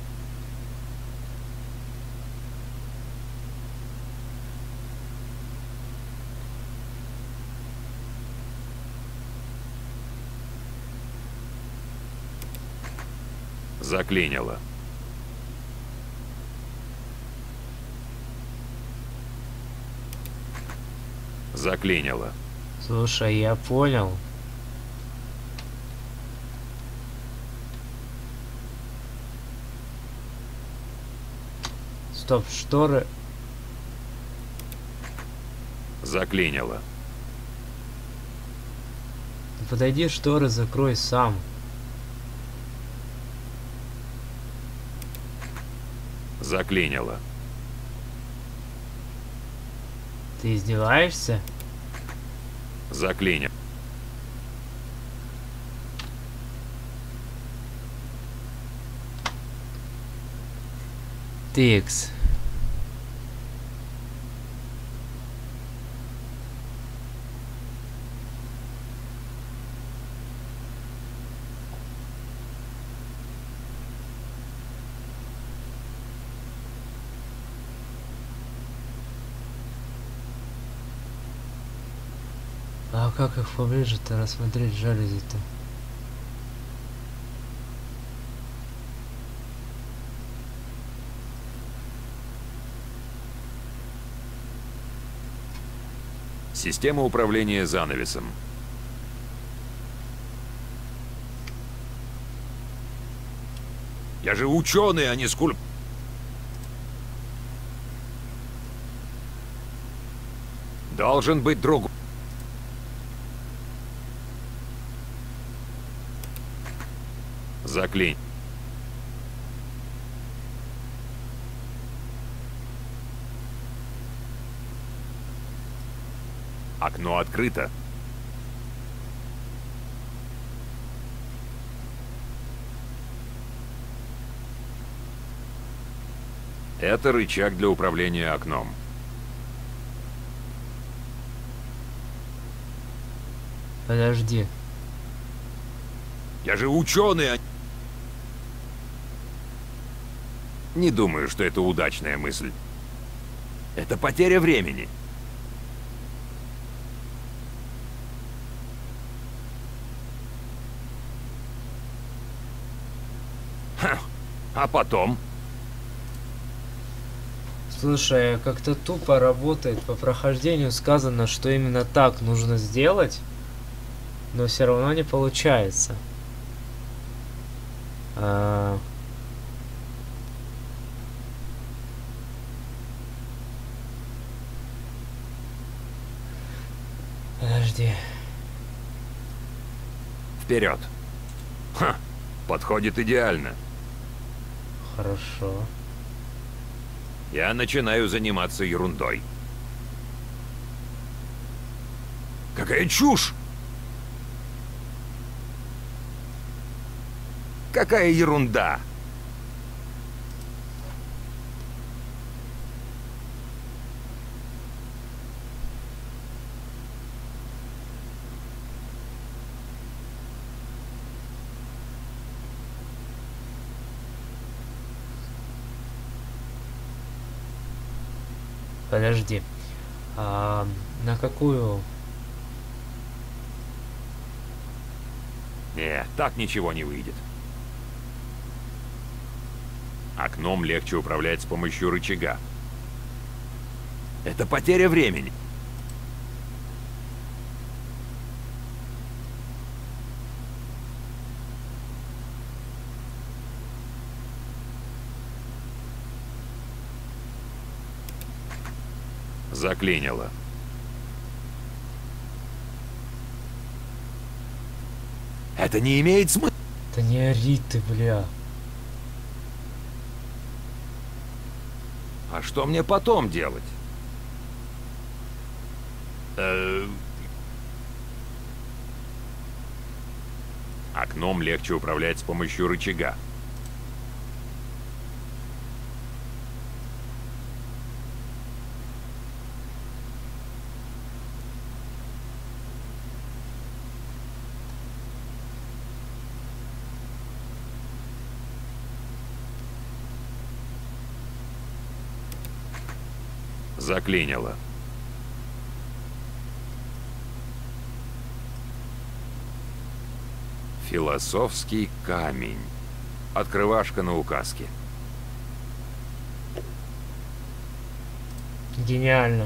Заклинило. Заклинило.
Слушай, я понял. Стоп, шторы.
Заклинило.
Подойди, шторы закрой сам.
Заклинило.
Ты издеваешься?
Заклинило.
Тикс. А как их поближе-то рассмотреть жалюзи-то?
Система управления занавесом. Я же ученый, а не скульп... Должен быть друг. Заклинь. Окно открыто. Это рычаг для управления окном.
Подожди.
Я же ученый, а... Не думаю, что это удачная мысль. Это потеря времени. Ха. А потом?
Слушай, как-то тупо работает. По прохождению сказано, что именно так нужно сделать, но все равно не получается. А... Подожди.
Вперед. Ха, подходит идеально.
Хорошо.
Я начинаю заниматься ерундой. Какая чушь! Какая ерунда!
Подожди. А, на какую?
Не, так ничего не выйдет. Окном легче управлять с помощью рычага. Это потеря времени. Заклинило. Это не имеет смысла.
Да не ори ты, бля.
А что мне потом делать? Э... Окном легче управлять с помощью рычага. Заклинило. Философский камень. Открывашка на указке.
Гениально.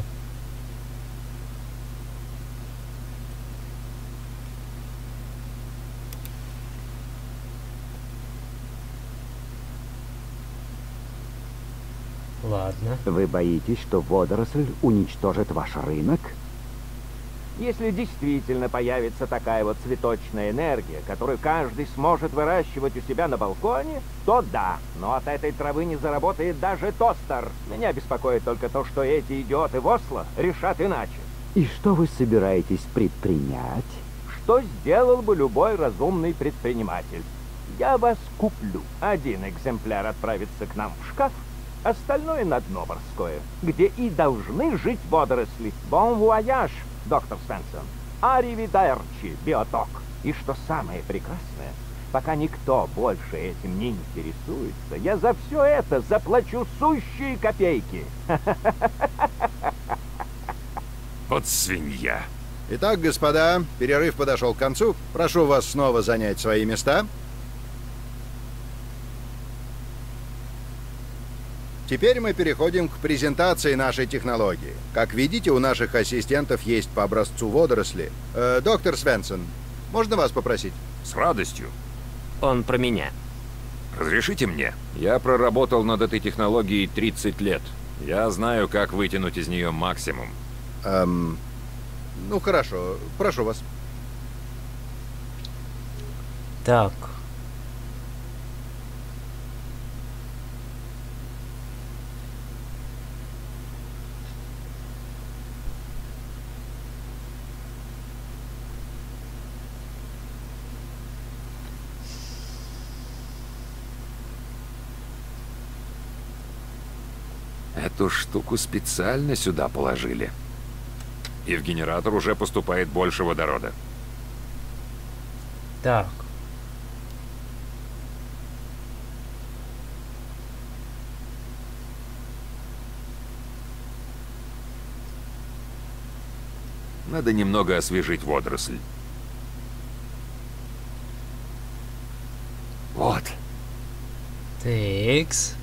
Ладно.
Вы боитесь, что водоросль уничтожит ваш рынок?
Если действительно появится такая вот цветочная энергия, которую каждый сможет выращивать у себя на балконе, то да, но от этой травы не заработает даже тостер. Меня беспокоит только то, что эти идиоты в Осло решат иначе.
И что вы собираетесь предпринять?
Что сделал бы любой разумный предприниматель? Я вас куплю. Один экземпляр отправится к нам в шкаф, остальное на дно морское, где и должны жить водоросли. Бон вояж, доктор Стэнсон. Аривидерчи, биоток. И что самое прекрасное, пока никто больше этим не интересуется, я за все это заплачу сущие копейки.
Вот свинья.
Итак, господа, перерыв подошел к концу. Прошу вас снова занять свои места. Теперь мы переходим к презентации нашей технологии. Как видите, у наших ассистентов есть по образцу водоросли. Э, доктор Свенсон, можно вас попросить?
С радостью.
Он про меня.
Разрешите мне? Я проработал над этой технологией тридцать лет. Я знаю, как вытянуть из нее максимум.
Эм, ну хорошо, прошу вас.
Так.
Эту штуку специально сюда положили. И в генератор уже поступает больше водорода.
Так.
Надо немного освежить водоросль. Вот.
Текс.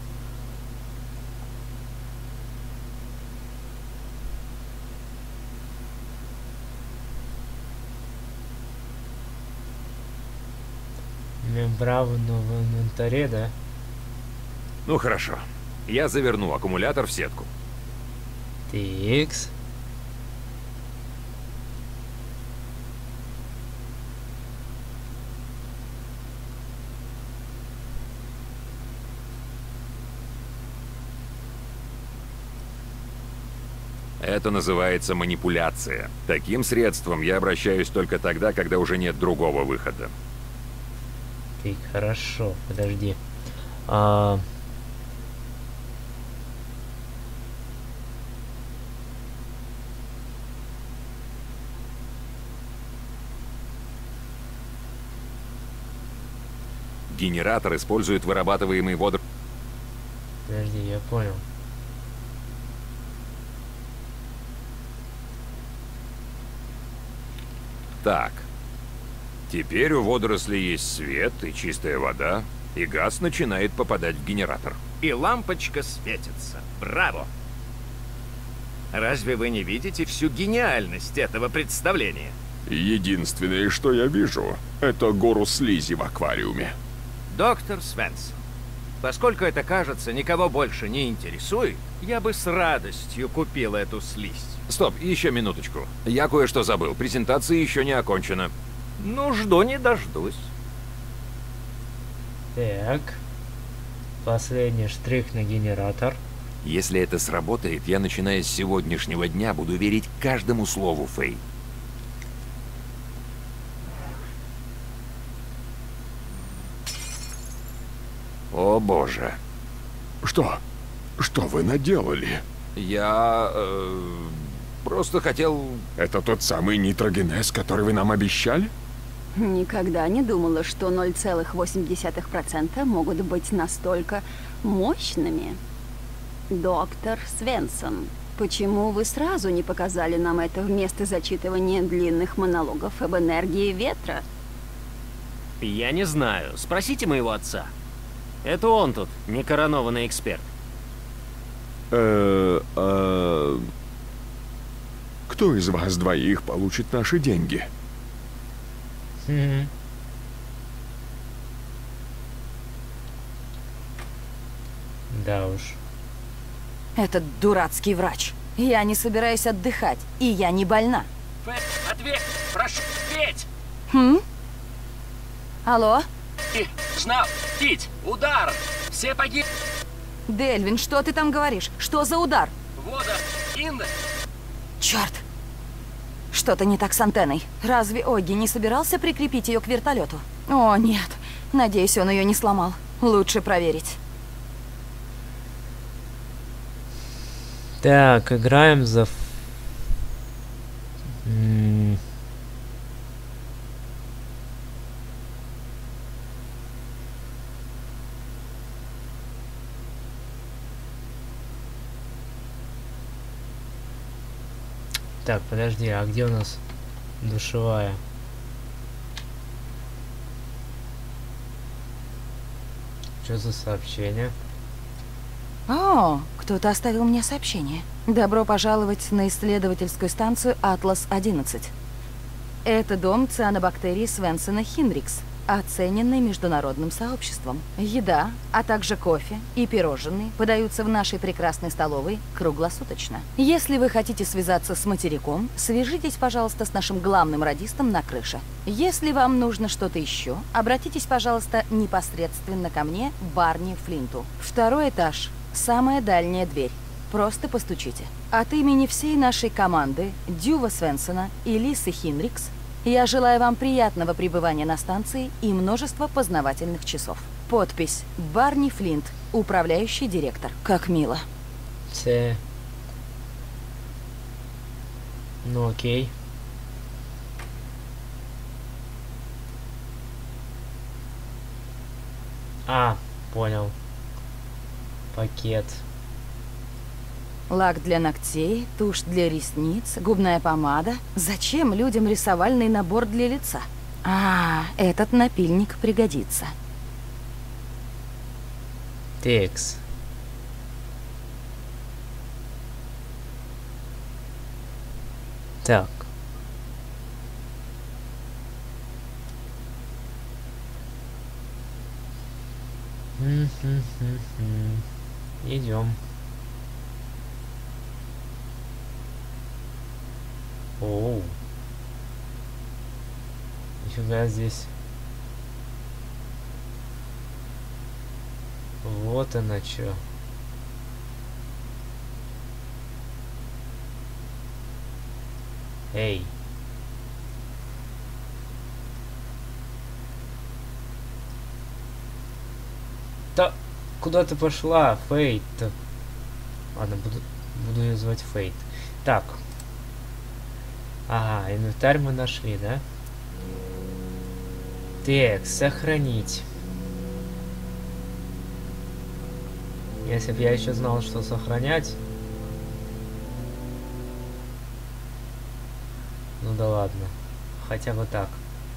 Мембрану в инвентаре, да?
Ну хорошо. Я заверну аккумулятор в сетку.
Тикс.
Это называется манипуляция. Таким средством я обращаюсь только тогда, когда уже нет другого выхода.
Так, хорошо, подожди. А...
Генератор использует вырабатываемый водор...
Подожди, я понял.
Так. Теперь у водорослей есть свет и чистая вода, и газ начинает попадать в генератор.
И лампочка светится. Браво! Разве вы не видите всю гениальность этого представления?
Единственное, что я вижу, это гору слизи в аквариуме.
Доктор Свенсон, поскольку это, кажется, никого больше не интересует, я бы с радостью купил эту слизь.
Стоп, еще минуточку. Я кое-что забыл. Презентация еще не окончена.
Ну, жду не дождусь.
Так. Последний штрих на генератор.
Если это сработает, я, начиная с сегодняшнего дня, буду верить каждому слову, Фэй. О боже.
Что? Что вы наделали?
Я... Э, просто хотел...
Это тот самый нитрогенез, который вы нам обещали?
Никогда не думала, что ноль целых восемь десятых процента могут быть настолько мощными. Доктор Свенсон, почему вы сразу не показали нам это вместо зачитывания длинных монологов об энергии ветра?
Я не знаю. Спросите моего отца. Это он тут, некоронованный эксперт.
Э, э, кто из вас двоих получит наши деньги?
Угу. Да уж.
Этот дурацкий врач. Я не собираюсь отдыхать, и я не больна.
Фэ, ответь! Прошу, ответь!
Хм? Алло?
И, знал, пить, удар! Все погиб...
Дельвин, что ты там говоришь? Что за удар?
Вода, Инда!
Черт! Что-то не так с антенной. Разве Огги не собирался прикрепить ее к вертолету? О, нет. Надеюсь, он ее не сломал. Лучше проверить.
Так, играем за... М Так, подожди, а где у нас душевая? Что за сообщение?
О, кто-то оставил мне сообщение. Добро пожаловать на исследовательскую станцию Атлас одиннадцать. Это дом цианобактерий Свенсона Хиндрикс, оцененный международным сообществом. Еда, а также кофе и пирожные подаются в нашей прекрасной столовой круглосуточно. Если вы хотите связаться с материком, свяжитесь, пожалуйста, с нашим главным радистом на крыше. Если вам нужно что-то еще, обратитесь, пожалуйста, непосредственно ко мне, Барни Флинту. Второй этаж, самая дальняя дверь. Просто постучите. От имени всей нашей команды, Дюва Свенсона и Лисы Хиндрикс, я желаю вам приятного пребывания на станции и множества познавательных часов. Подпись Барни Флинт, управляющий директор. Как мило.
Це... Ну окей. А, понял. Пакет.
Лак для ногтей, тушь для ресниц, губная помада. Зачем людям рисовальный набор для лица? А, этот напильник пригодится.
Текс. Так. Идем. Оу. Нифига здесь. Вот она чё. Эй. Да, куда ты пошла, Фейт? Ладно, буду, буду ее звать Фейт. Так. Ага, инвентарь мы нашли, да? Так, сохранить. Если бы я еще знал, что сохранять. Ну да ладно. Хотя бы так.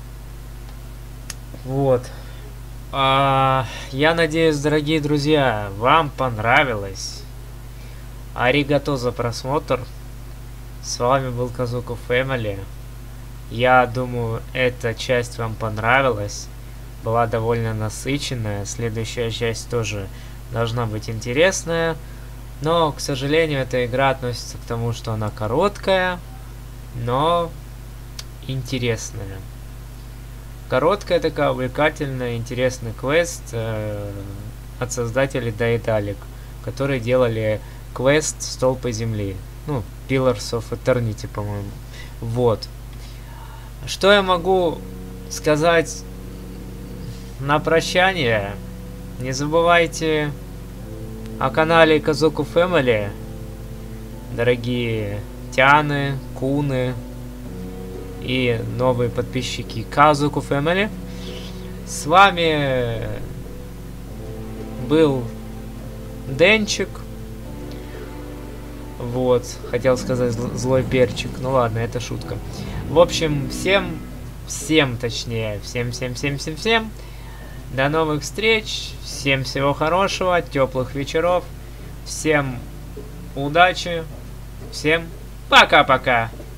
Вот. А, я надеюсь, дорогие друзья, вам понравилось. Аригато за просмотр. С вами был Казуко Фэмили. Я думаю, эта часть вам понравилась. Была довольно насыщенная. Следующая часть тоже должна быть интересная. Но, к сожалению, эта игра относится к тому, что она короткая, но интересная. Короткая такая, увлекательная, интересный квест э, от создателей Daedalic, которые делали квест Столпы Земли. Ну, Pillars of Eternity, по-моему. Вот. Что я могу сказать на прощание? Не забывайте о канале Казуко Фэмили, дорогие Тианы, Куны и новые подписчики Казуко Фэмили. С вами был Денчик. Вот, хотел сказать зл злой перчик. Ну ладно, это шутка. В общем, всем, всем точнее, всем-всем-всем-всем-всем. До новых встреч. Всем всего хорошего, теплых вечеров. Всем удачи. Всем пока-пока.